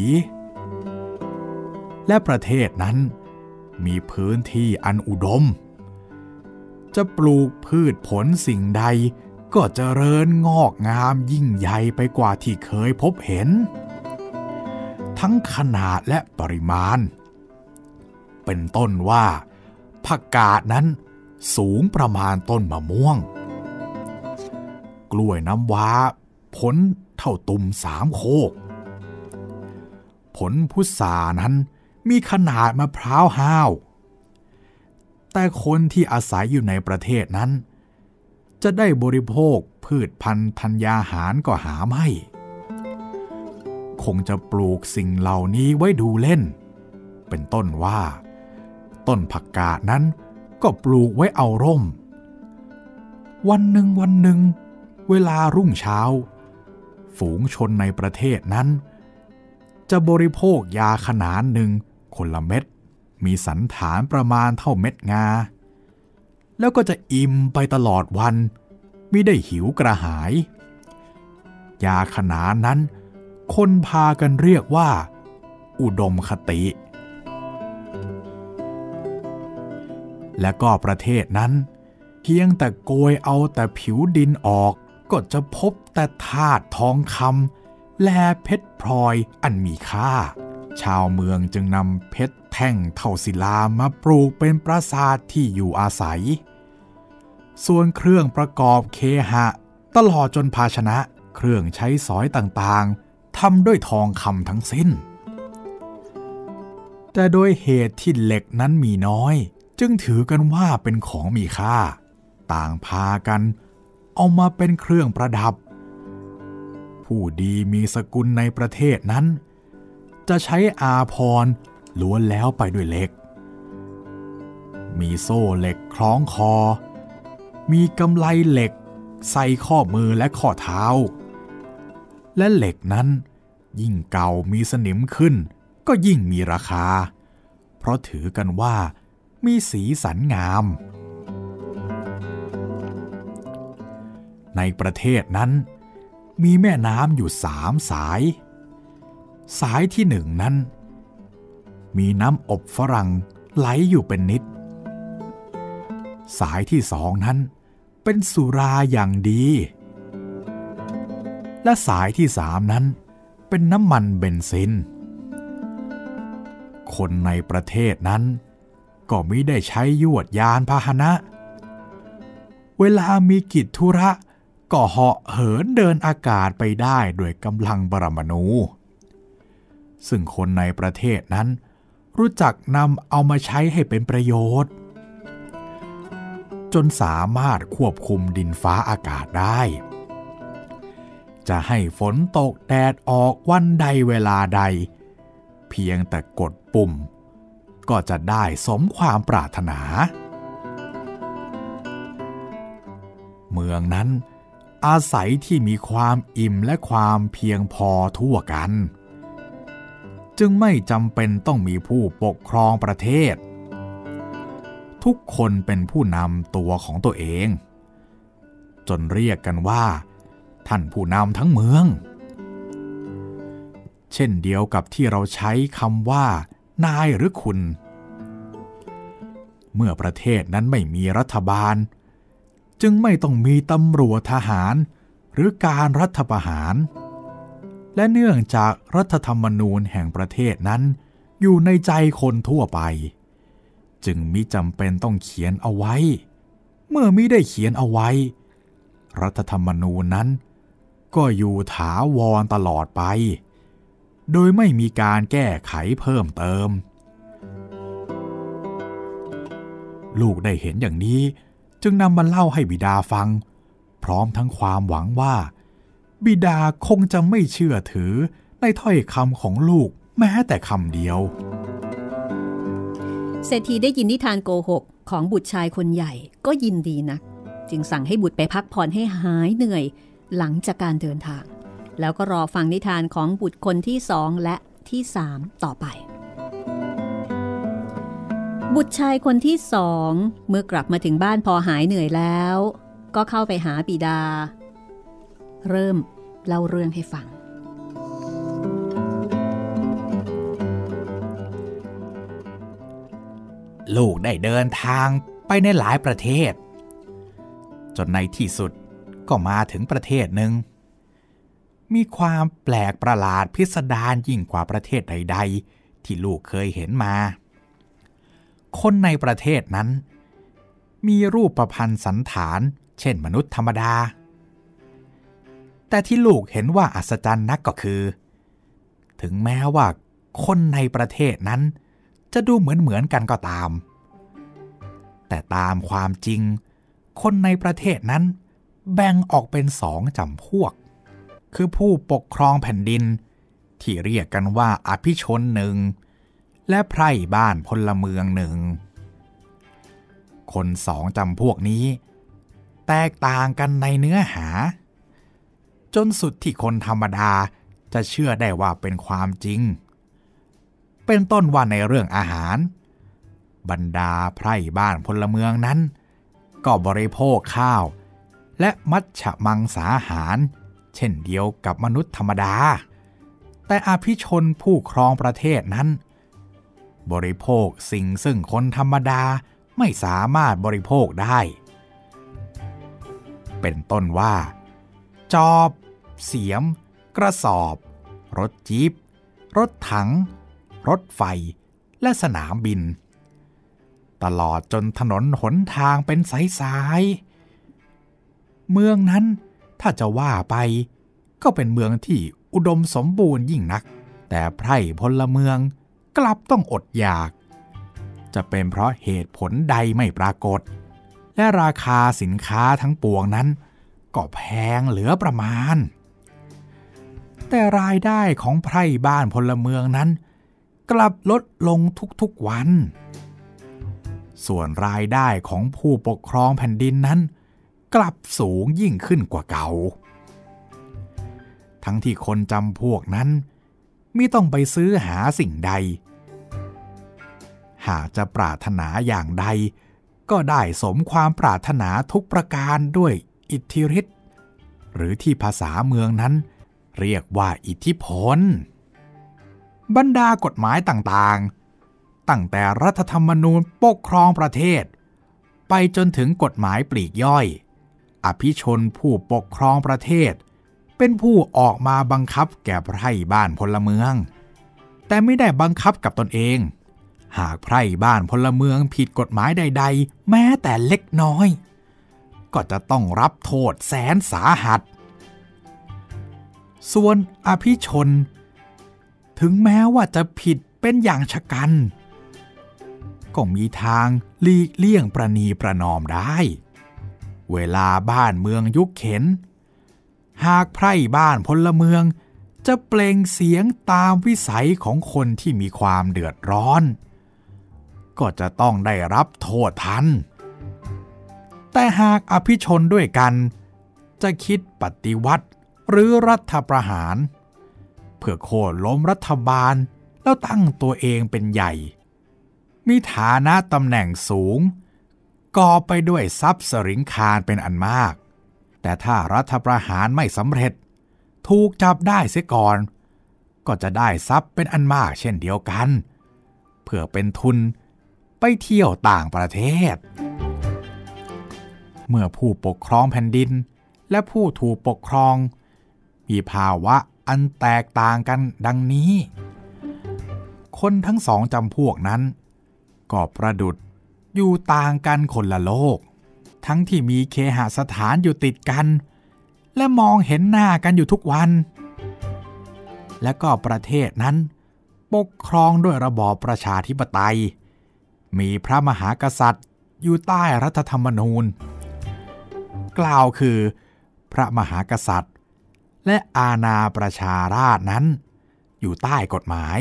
Speaker 1: และประเทศนั้นมีพื้นที่อันอุดมจะปลูกพืชผลสิ่งใดก็เจริญงอกงามยิ่งใหญ่ไปกว่าที่เคยพบเห็นทั้งขนาดและปริมาณเป็นต้นว่าผักกาดนั้นสูงประมาณต้นมะม่วงกล้วยน้ำว้าผลเท่าตุ่ม3 โคกผลพุทรานั้นมีขนาดมะพร้าวห้าวแต่คนที่อาศัยอยู่ในประเทศนั้นจะได้บริโภคพืชพันธุ์ธัญญาหารก็หาไม่คงจะปลูกสิ่งเหล่านี้ไว้ดูเล่นเป็นต้นว่าต้นผักกาดนั้นก็ปลูกไว้เอาร่มวันหนึ่งเวลารุ่งเช้าฝูงชนในประเทศนั้นจะบริโภคยาขนานหนึ่งคนละเม็ดมีสันฐานประมาณเท่าเม็ดงาแล้วก็จะอิ่มไปตลอดวันมิได้หิวกระหายยาขนานนั้นคนพากันเรียกว่าอุดมคติและก็ประเทศนั้นเพียงแต่โกยเอาแต่ผิวดินออกก็จะพบแต่ธาตุทองคำและเพชรพลอยอันมีค่าชาวเมืองจึงนำเพชรแท่งเท่าศิลามาปลูกเป็นปราสาทที่อยู่อาศัยส่วนเครื่องประกอบเคหะตลอดจนภาชนะเครื่องใช้สอยต่างๆทำด้วยทองคำทั้งสิ้นแต่โดยเหตุที่เหล็กนั้นมีน้อยจึงถือกันว่าเป็นของมีค่าต่างพากันเอามาเป็นเครื่องประดับผู้ดีมีสกุลในประเทศนั้นจะใช้อาภรณ์ล้วนแล้วไปด้วยเหล็กมีโซ่เหล็กคล้องคอมีกำไลเหล็กใส่ข้อมือและข้อเท้าและเหล็กนั้นยิ่งเก่ามีสนิมขึ้นก็ยิ่งมีราคาเพราะถือกันว่ามีสีสันงามในประเทศนั้นมีแม่น้ำอยู่3 สายสายที่1นั้นมีน้ำอบฝรั่งไหลอยู่เป็นนิดสายที่2นั้นเป็นสุราอย่างดีและสายที่3นั้นเป็นน้ำมันเบนซินคนในประเทศนั้นก็มิได้ใช้ยวดยานพาหนะเวลามีกิจธุระก็เหาะเหินเดินอากาศไปได้ด้วยกำลังปรมาณูซึ่งคนในประเทศนั้นรู้จักนำเอามาใช้ให้เป็นประโยชน์จนสามารถควบคุมดินฟ้าอากาศได้จะให้ฝนตกแดดออกวันใดเวลาใดเพียงแต่กดปุ่มก็จะได้สมความปรารถนาเมืองนั้นอาศัยที่มีความอิ่มและความเพียงพอทั่วกันจึงไม่จำเป็นต้องมีผู้ปกครองประเทศทุกคนเป็นผู้นำตัวของตัวเองจนเรียกกันว่าท่านผู้นำทั้งเมืองเช่นเดียวกับที่เราใช้คำว่านายหรือคุณเมื่อประเทศนั้นไม่มีรัฐบาลจึงไม่ต้องมีตำรวจทหารหรือการรัฐประหารและเนื่องจากรัฐธรรมนูญแห่งประเทศนั้นอยู่ในใจคนทั่วไปจึงมิจำเป็นต้องเขียนเอาไว้เมื่อมิได้เขียนเอาไว้รัฐธรรมนูญนั้นก็อยู่ถาวรตลอดไปโดยไม่มีการแก้ไขเพิ่มเติมลูกได้เห็นอย่างนี้จึงนำมาเล่าให้บิดาฟังพร้อมทั้งความหวังว่าบิดาคงจะไม่เชื่อถือในถ้อยคำของลูกแม้แต่คำเดียว
Speaker 2: เศรษฐีได้ยินนิทานโกหกของบุตรชายคนใหญ่ก็ยินดีนักจึงสั่งให้บุตรไปพักผ่อนให้หายเหนื่อยหลังจากการเดินทางแล้วก็รอฟังนิทานของบุตรคนที่2และที่3ต่อไปบุตรชายคนที่2เมื่อกลับมาถึงบ้านพอหายเหนื่อยแล้วก็เข้าไปหาบิดาเริ่มเล่าเรื่องให้ฟัง
Speaker 1: ลูกได้เดินทางไปในหลายประเทศจนในที่สุดก็มาถึงประเทศหนึ่งมีความแปลกประหลาดพิสดารยิ่งกว่าประเทศใดๆที่ลูกเคยเห็นมาคนในประเทศนั้นมีรูปประพันธ์สันฐานเช่นมนุษย์ธรรมดาแต่ที่ลูกเห็นว่าอัศจรรย์นักก็คือถึงแม้ว่าคนในประเทศนั้นจะดูเหมือนกันก็ตามแต่ตามความจริงคนในประเทศนั้นแบ่งออกเป็น2 จำพวกคือผู้ปกครองแผ่นดินที่เรียกกันว่าอภิชนหนึ่งและไพร่บ้านพลเมืองหนึ่งคน2 จำพวกนี้แตกต่างกันในเนื้อหาจนสุดที่คนธรรมดาจะเชื่อได้ว่าเป็นความจริงเป็นต้นว่าในเรื่องอาหารบรรดาไพร่บ้านพลเมืองนั้นก็บริโภคข้าวและมัชฌะมังสาหารเช่นเดียวกับมนุษย์ธรรมดาแต่อภิชนผู้ครองประเทศนั้นบริโภคสิ่งซึ่งคนธรรมดาไม่สามารถบริโภคได้เป็นต้นว่าจอบเสียมกระสอบรถจี๊ปรถถังรถไฟและสนามบินตลอดจนถนนหนทางเป็นสายๆเมืองนั้นถ้าจะว่าไปก็เป็นเมืองที่อุดมสมบูรณ์ยิ่งนักแต่ไพร่พลเมืองกลับต้องอดอยากจะเป็นเพราะเหตุผลใดไม่ปรากฏและราคาสินค้าทั้งปวงนั้นก็แพงเหลือประมาณแต่รายได้ของไพร่บ้านพลเมืองนั้นกลับลดลงทุกๆวันส่วนรายได้ของผู้ปกครองแผ่นดินนั้นกลับสูงยิ่งขึ้นกว่าเก่าทั้งที่คนจำพวกนั้นมิต้องไปซื้อหาสิ่งใดหากจะปรารถนาอย่างใดก็ได้สมความปรารถนาทุกประการด้วยอิทธิฤทธิ์หรือที่ภาษาเมืองนั้นเรียกว่าอิทธิพลบรรดากฎหมายต่างๆตั้งแต่รัฐธรรมนูญปกครองประเทศไปจนถึงกฎหมายปลีกย่อยอภิชนผู้ปกครองประเทศเป็นผู้ออกมาบังคับแก่ไพร่บ้านพลเมืองแต่ไม่ได้บังคับกับตนเองหากไพร่บ้านพลเมืองผิดกฎหมายใดๆแม้แต่เล็กน้อยก็จะต้องรับโทษแสนสาหัสส่วนอภิชนถึงแม้ว่าจะผิดเป็นอย่างฉกรรจ์ก็มีทางหลีกเลี่ยงประนีประนอมได้เวลาบ้านเมืองยุคเข็ญหากไพร่บ้านพลเมืองจะเปล่งเสียงตามวิสัยของคนที่มีความเดือดร้อนก็จะต้องได้รับโทษทันแต่หากอภิชนด้วยกันจะคิดปฏิวัติหรือรัฐประหารเพื่อโค่นล้มรัฐบาลแล้วตั้งตัวเองเป็นใหญ่มีฐานะตำแหน่งสูงก่อไปด้วยทรัพย์สริงคารเป็นอันมากแต่ถ้ารัฐประหารไม่สำเร็จถูกจับได้เสียก่อนก็จะได้ทรัพย์เป็นอันมากเช่นเดียวกันเพื่อเป็นทุนไปเที่ยวต่างประเทศเมื่อผู้ปกครองแผ่นดินและผู้ถูกปกครองมีภาวะอันแตกต่างกันดังนี้คนทั้งสองจำพวกนั้นก็ประดุจอยู่ต่างกันคนละโลกทั้งที่มีเคหสถานอยู่ติดกันและมองเห็นหน้ากันอยู่ทุกวันและก็ประเทศนั้นปกครองด้วยระบอบประชาธิปไตยมีพระมหากษัตริย์อยู่ใต้รัฐธรรมนูญกล่าวคือพระมหากษัตริย์และอาณาประชาราษฎร์นั้นอยู่ใต้กฎหมาย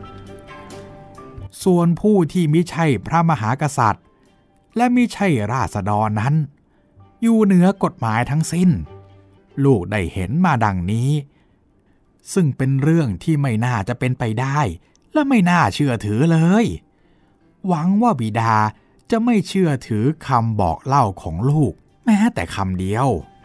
Speaker 1: ส่วนผู้ที่มิใช่พระมหากษัตริย์และมิใช่ราษฎรนั้นอยู่เหนือกฎหมายทั้งสิ้นลูกได้เห็นมาดังนี้ซึ่งเป็นเรื่องที่ไม่น่าจะเป็นไปได้และไม่น่าเชื่อถือเลยหวังว่าบิดาจะไม่เชื่อถือคำบอกเล่าของลูกแม้แต่คำเดียว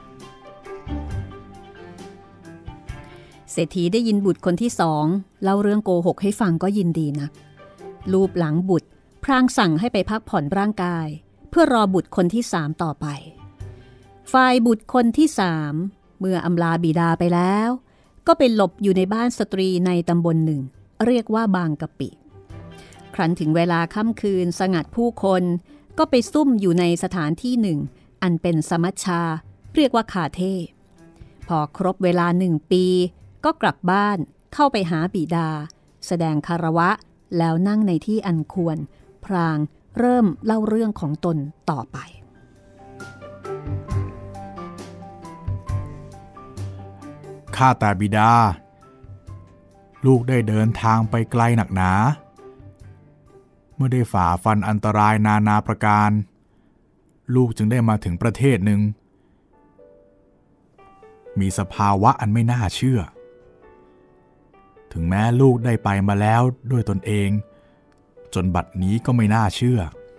Speaker 2: เศรษฐีได้ยินบุตรคนที่สองเล่าเรื่องโกหกให้ฟังก็ยินดีนักลูบหลังบุตรพรางสั่งให้ไปพักผ่อนร่างกายเพื่อรอบุตรคนที่สามต่อไปฝ่ายบุตรคนที่สามเมื่ออำลาบิดาไปแล้วก็ไปหลบอยู่ในบ้านสตรีในตำบลหนึ่งเรียกว่าบางกะปิครั้นถึงเวลาค่ำคืนสงัดผู้คนก็ไปซุ่มอยู่ในสถานที่หนึ่งอันเป็นสมัชชาเรียกว่าคาเท่พอครบเวลา1 ปีก็กลับบ้านเข้าไปหาบิดาแสดงคารวะแล้วนั่งในที่อันควรพรางเริ่มเล่าเรื่องของตนต่อไป
Speaker 1: ข้าแต่บิดาลูกได้เดินทางไปไกลหนักหนาเมื่อได้ฝ่าฟันอันตรายนานาประการลูกจึงได้มาถึงประเทศหนึ่งมีสภาวะอันไม่น่าเชื่อถึงแม้ลูกได้ไปมาแล้วด้วยตนเองจนบัดนี้ก็ไม่น่าเชื่อ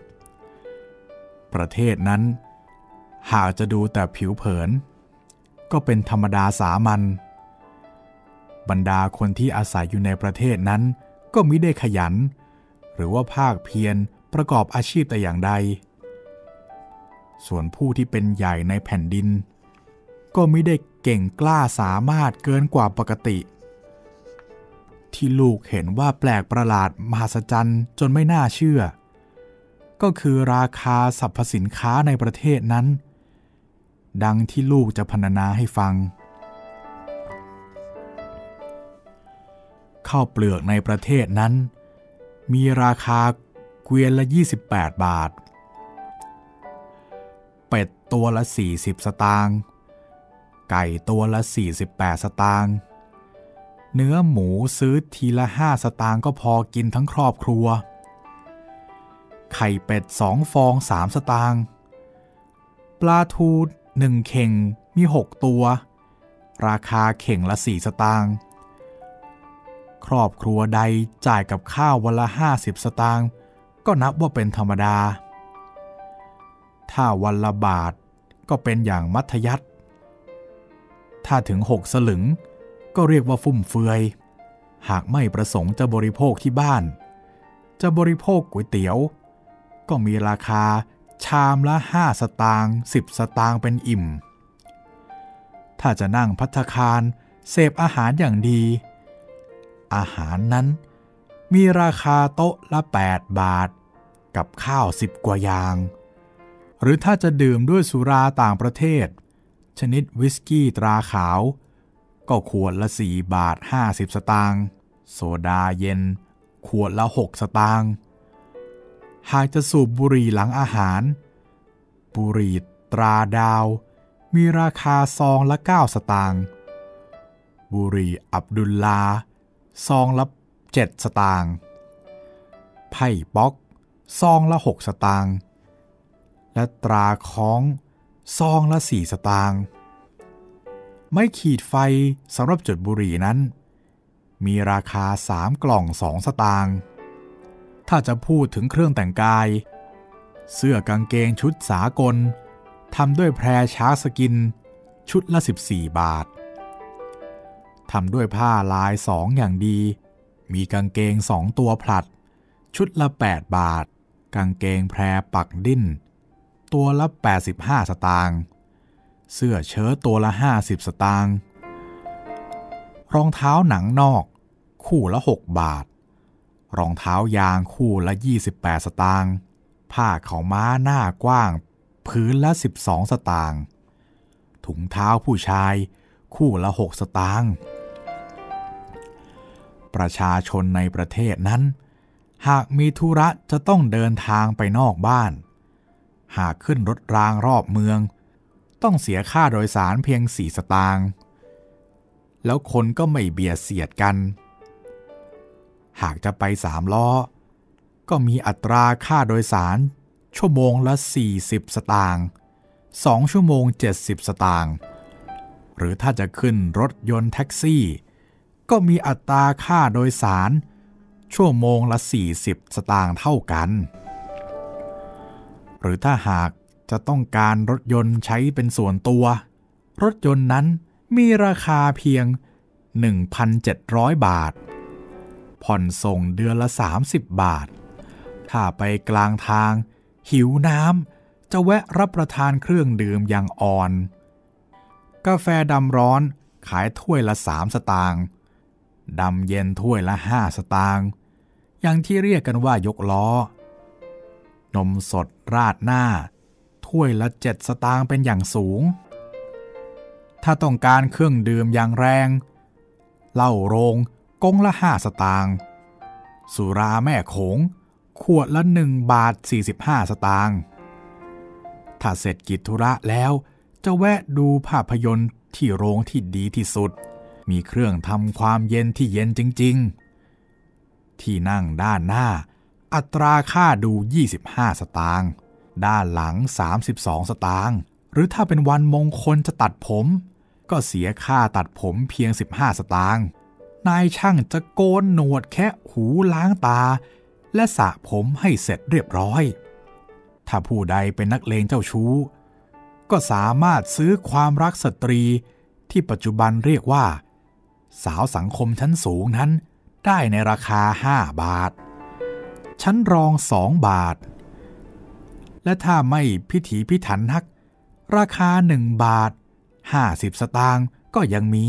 Speaker 1: ประเทศนั้นหากจะดูแต่ผิวเผินก็เป็นธรรมดาสามัญบรรดาคนที่อาศัยอยู่ในประเทศนั้นก็มิได้ขยันหรือว่าภาคเพียรประกอบอาชีพแต่อย่างใดส่วนผู้ที่เป็นใหญ่ในแผ่นดินก็มิได้เก่งกล้าสามารถเกินกว่าปกติที่ลูกเห็นว่าแปลกประหลาดมหัศจรรย์จนไม่น่าเชื่อก็คือราคาสรรพสินค้าในประเทศนั้นดังที่ลูกจะพรรณนาให้ฟังข้าวเปลือกในประเทศนั้นมีราคาเกวียนละ28 บาทเป็ดตัวละ40 สตางค์ไก่ตัวละ48 สตางค์เนื้อหมูซื้อทีละ5 สตางค์ก็พอกินทั้งครอบครัวไข่เป็ด2 ฟอง3 สตางค์ปลาทู1 เข่งมี6 ตัวราคาเข่งละ4 สตางค์ครอบครัวใดจ่ายกับข้าววันละ50 สตางค์ก็นับว่าเป็นธรรมดาถ้าวันละบาทก็เป็นอย่างมัธยัสถ์ถ้าถึง6 สลึงก็เรียกว่าฟุ่มเฟือยหากไม่ประสงค์จะบริโภคที่บ้านจะบริโภคก๋วยเตี๋ยวก็มีราคาชามละ5 สตางค์10 สตางค์เป็นอิ่มถ้าจะนั่งภัตตาคารเสพอาหารอย่างดีอาหารนั้นมีราคาโต๊ะละ8 บาทกับข้าว10 กว่าอย่างหรือถ้าจะดื่มด้วยสุราต่างประเทศชนิดวิสกี้ตราขาวก็ขวดละ4 บาท 50 สตางค์โซดาเย็นขวดละ6 สตางค์หากจะสูบบุหรี่หลังอาหารบุหรี่ตราดาวมีราคาซองละ9สตางค์บุหรี่อับดุลลาซองละ7สตางค์ไพ่ป๊อกซองละ6สตางค์และตราค้องซองละ4สตางค์ไม้ขีดไฟสำหรับจุดบุหรี่นั้นมีราคา3กล่อง2สตางค์ถ้าจะพูดถึงเครื่องแต่งกายเสื้อกางเกงชุดสากลทำด้วยแพรช้างสกินชุดละ14 บาททำด้วยผ้าลาย2อย่างดีมีกางเกง2ตัวผลัดชุดละ8 บาทกางเกงแพรปักดิ้นตัวละ85สตางค์เสื้อเชิ้ตตัวละ50สตางค์รองเท้าหนังนอกคู่ละ6 บาทรองเท้ายางคู่ละ28สตางค์ผ้าขาวม้าหน้ากว้างพื้นละ12สตางค์ถุงเท้าผู้ชายคู่ละ6สตางค์ประชาชนในประเทศนั้นหากมีธุระจะต้องเดินทางไปนอกบ้านหากขึ้นรถรางรอบเมืองต้องเสียค่าโดยสารเพียง4สตางค์แล้วคนก็ไม่เบียดเสียดกันหากจะไป3 ล้อก็มีอัตราค่าโดยสารชั่วโมงละ40สตางค์2ชั่วโมง70สตางค์หรือถ้าจะขึ้นรถยนต์แท็กซี่ก็มีอัตราค่าโดยสารชั่วโมงละ40สตางค์เท่ากันหรือถ้าหากจะต้องการรถยนต์ใช้เป็นส่วนตัวรถยนต์นั้นมีราคาเพียง 1,700 บาทผ่อนส่งเดือนละ30 บาทถ้าไปกลางทางหิวน้ำจะแวะรับประทานเครื่องดื่มอย่างอ่อนกาแฟดำร้อนขายถ้วยละ3สตางค์ดำเย็นถ้วยละ5สตางค์อย่างที่เรียกกันว่ายกล้อนมสดราดหน้าถ้วยละ7สตางค์เป็นอย่างสูงถ้าต้องการเครื่องดื่มอย่างแรงเหล้าโรงก๊งละ5สตางค์สุราแม่โขงขวดละ1 บาท 45 สตางค์ถ้าเสร็จกิจธุระแล้วจะแวะดูภาพยนตร์ที่โรงที่ดีที่สุดมีเครื่องทำความเย็นที่เย็นจริงๆที่นั่งด้านหน้าอัตราค่าดู25สตางค์ด้านหลัง32สตางค์หรือถ้าเป็นวันมงคลจะตัดผมก็เสียค่าตัดผมเพียง15สตางค์นายช่างจะโกนหนวดแค่หูล้างตาและสระผมให้เสร็จเรียบร้อยถ้าผู้ใดเป็นนักเลงเจ้าชู้ก็สามารถซื้อความรักสตรีที่ปัจจุบันเรียกว่าสาวสังคมชั้นสูงนั้นได้ในราคา5 บาทชั้นรอง2 บาทและถ้าไม่พิถีพิถันนักราคา1 บาท50สตางค์ก็ยังมี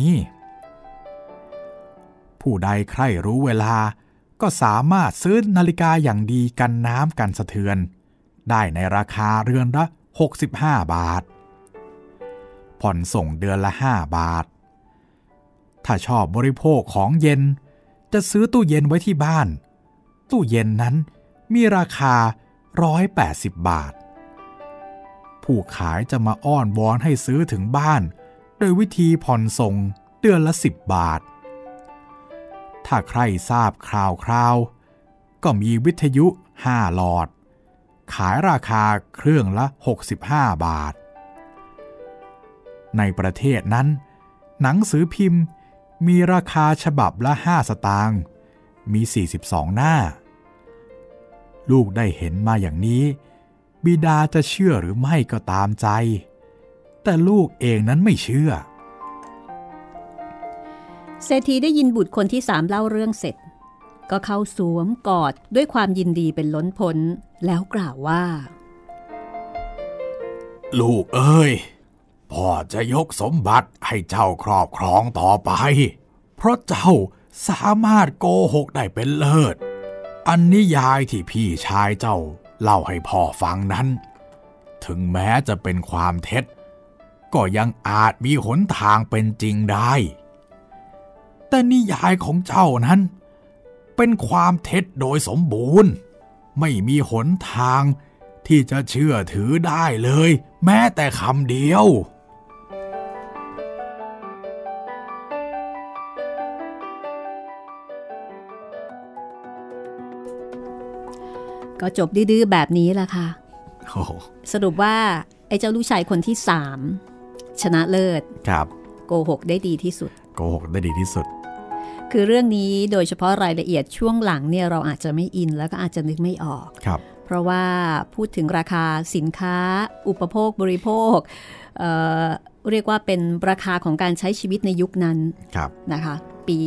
Speaker 1: ผู้ใดใคร่รู้เวลาก็สามารถซื้อนาฬิกาอย่างดีกันน้ำกันสะเทือนได้ในราคาเรือนละ65 บาทผ่อนส่งเดือนละ5 บาทถ้าชอบบริโภคของเย็นจะซื้อตู้เย็นไว้ที่บ้านตู้เย็นนั้นมีราคา180 บาทผู้ขายจะมาอ้อนวอนให้ซื้อถึงบ้านโดยวิธีผ่อนส่งเดือนละ10 บาทถ้าใครทราบคราวๆก็มีวิทยุ5 หลอดขายราคาเครื่องละ65 บาทในประเทศนั้นหนังสือพิมพ์มีราคาฉบับละ5 สตางค์มี42 หน้าลูกได้เห็นมาอย่างนี้บิดาจะเชื่อหรือไม่ก็ตามใจแต่ลูกเองนั้นไม่เชื่อ
Speaker 2: เศรษฐีได้ยินบุตรคนที่3เล่าเรื่องเสร็จก็เข้าสวมกอดด้วยความยินดีเป็นล้นพ้นแล้วกล่าวว่า
Speaker 1: ลูกเอ้ยพ่อจะยกสมบัติให้เจ้าครอบครองต่อไปเพราะเจ้าสามารถโกหกได้เป็นเลิศอันนิยายที่พี่ชายเจ้าเล่าให้พ่อฟังนั้นถึงแม้จะเป็นความเท็จก็ยังอาจมีหนทางเป็นจริงได้แต่นิยายของเจ้านั้นเป็นความเท็จโดยสมบูรณ์ไม่มีหนทางที่จะเชื่อถือได้เลยแม้แต่คำเดียว
Speaker 2: ก็จบดื้อๆแบบนี้แหละค่ะสรุปว่าไอ้เจ้าลูกชายคนที่3ชนะเลิศ
Speaker 1: ครับ
Speaker 2: โกหกได้ดีที่สุด
Speaker 1: โกหกได้ดีที่สุด
Speaker 2: คือเรื่องนี้โดยเฉพาะรายละเอียดช่วงหลังเนี่ยเราอาจจะไม่อินแล้วก็อาจจะนึกไม่ออก
Speaker 1: ครับ
Speaker 2: เพราะว่าพูดถึงราคาสินค้าอุปโภคบริโภคเรียกว่าเป็นราคาของการใช้ชีวิตในยุคนั้นนะคะปี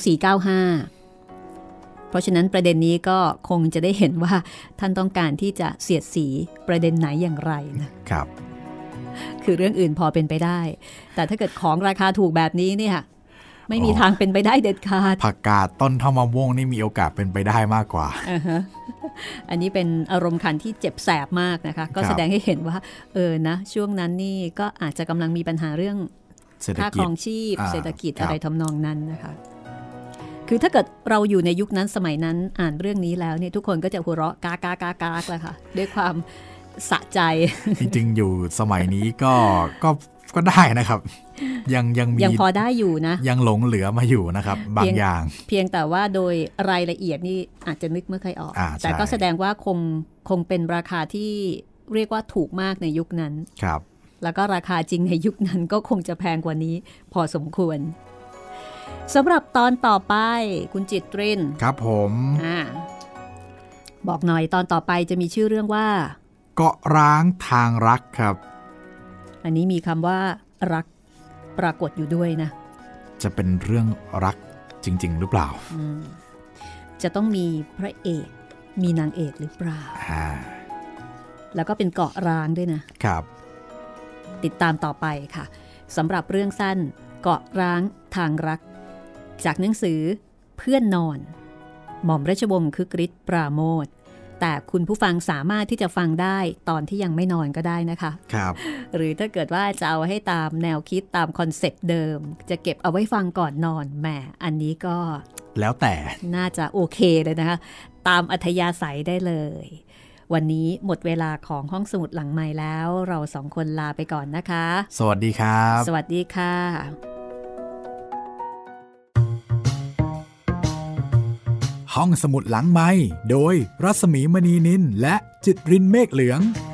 Speaker 2: 2495เพราะฉะนั้นประเด็นนี้ก็คงจะได้เห็นว่าท่านต้องการที่จะเสียดสีประเด็นไหนอย่างไร
Speaker 1: นะครับ
Speaker 2: คือเรื่องอื่นพอเป็นไปได้แต่ถ้าเกิดของราคาถูกแบบนี้เนี่ยไม่มีทางเป็นไปได้เด็ดขาด
Speaker 1: ผักกาดต้นเท่ามะม่วงนี่มีโอกาสเป็นไปได้มากกว่า
Speaker 2: อันนี้เป็นอารมณ์ขันที่เจ็บแสบมากนะคะก็แสดงให้เห็นว่านะช่วงนั้นนี่ก็อาจจะกำลังมีปัญหาเรื่องค่าครองชีพเศรษฐกิจอะไรทำนองนั้นนะคะคือถ้าเกิดเราอยู่ในยุคนั้นสมัยนั้นอ่านเรื่องนี้แล้วเนี่ยทุกคนก็จะหัวเราะกากแหละค่ะด้วยความสะใจ
Speaker 1: จริงๆอยู่สมัยนี้ก็ได้นะครับยัง
Speaker 2: พอได้อยู่นะ
Speaker 1: ยังหลงเหลือมาอยู่นะครับบางอย่าง
Speaker 2: เพียงแต่ว่าโดยรายละเอียดนี่อาจจะนึกไม่ค่อยออกแต่ก็แสดงว่าคงเป็นราคาที่เรียกว่าถูกมากในยุคนั้น
Speaker 1: ครับ
Speaker 2: แล้วก็ราคาจริงในยุคนั้นก็คงจะแพงกว่านี้พอสมควรสำหรับตอนต่อไปคุณจิตริน
Speaker 1: ครับผม
Speaker 2: บอกหน่อยตอนต่อไปจะมีชื่อเรื่องว่า
Speaker 1: เกาะร้างทางรักครับ
Speaker 2: อันนี้มีคำว่ารักปรากฏอยู่ด้วยนะ
Speaker 1: จะเป็นเรื่องรักจริงๆหรือเปล่า
Speaker 2: จะต้องมีพระเอกมีนางเอกหรือเปล่าแล้วก็เป็นเกาะร้างด้วยนะครับติดตามต่อไปค่ะสำหรับเรื่องสั้นเกาะร้างทางรักจากหนังสือเพื่อนนอนหม่อมราชวงศ์คึกฤทธิ์ปราโมทย์แต่คุณผู้ฟังสามารถที่จะฟังได้ตอนที่ยังไม่นอนก็ได้นะคะ
Speaker 1: ครับ
Speaker 2: หรือถ้าเกิดว่าจะเอาให้ตามแนวคิดตามคอนเซปต์เดิมจะเก็บเอาไว้ฟังก่อนนอนแหมอันนี้ก็
Speaker 1: แล้วแต่
Speaker 2: น่าจะโอเคเลยนะคะตามอัธยาศัยได้เลยวันนี้หมดเวลาของห้องสมุดหลังไมค์แล้วเราสองคนลาไปก่อนนะคะ
Speaker 1: สวัสดีครับ
Speaker 2: สวัสดีค่ะ
Speaker 1: ห้องสมุดหลังไมค์โดยรัศมีมณีนินและจิตรินเมฆเหลือง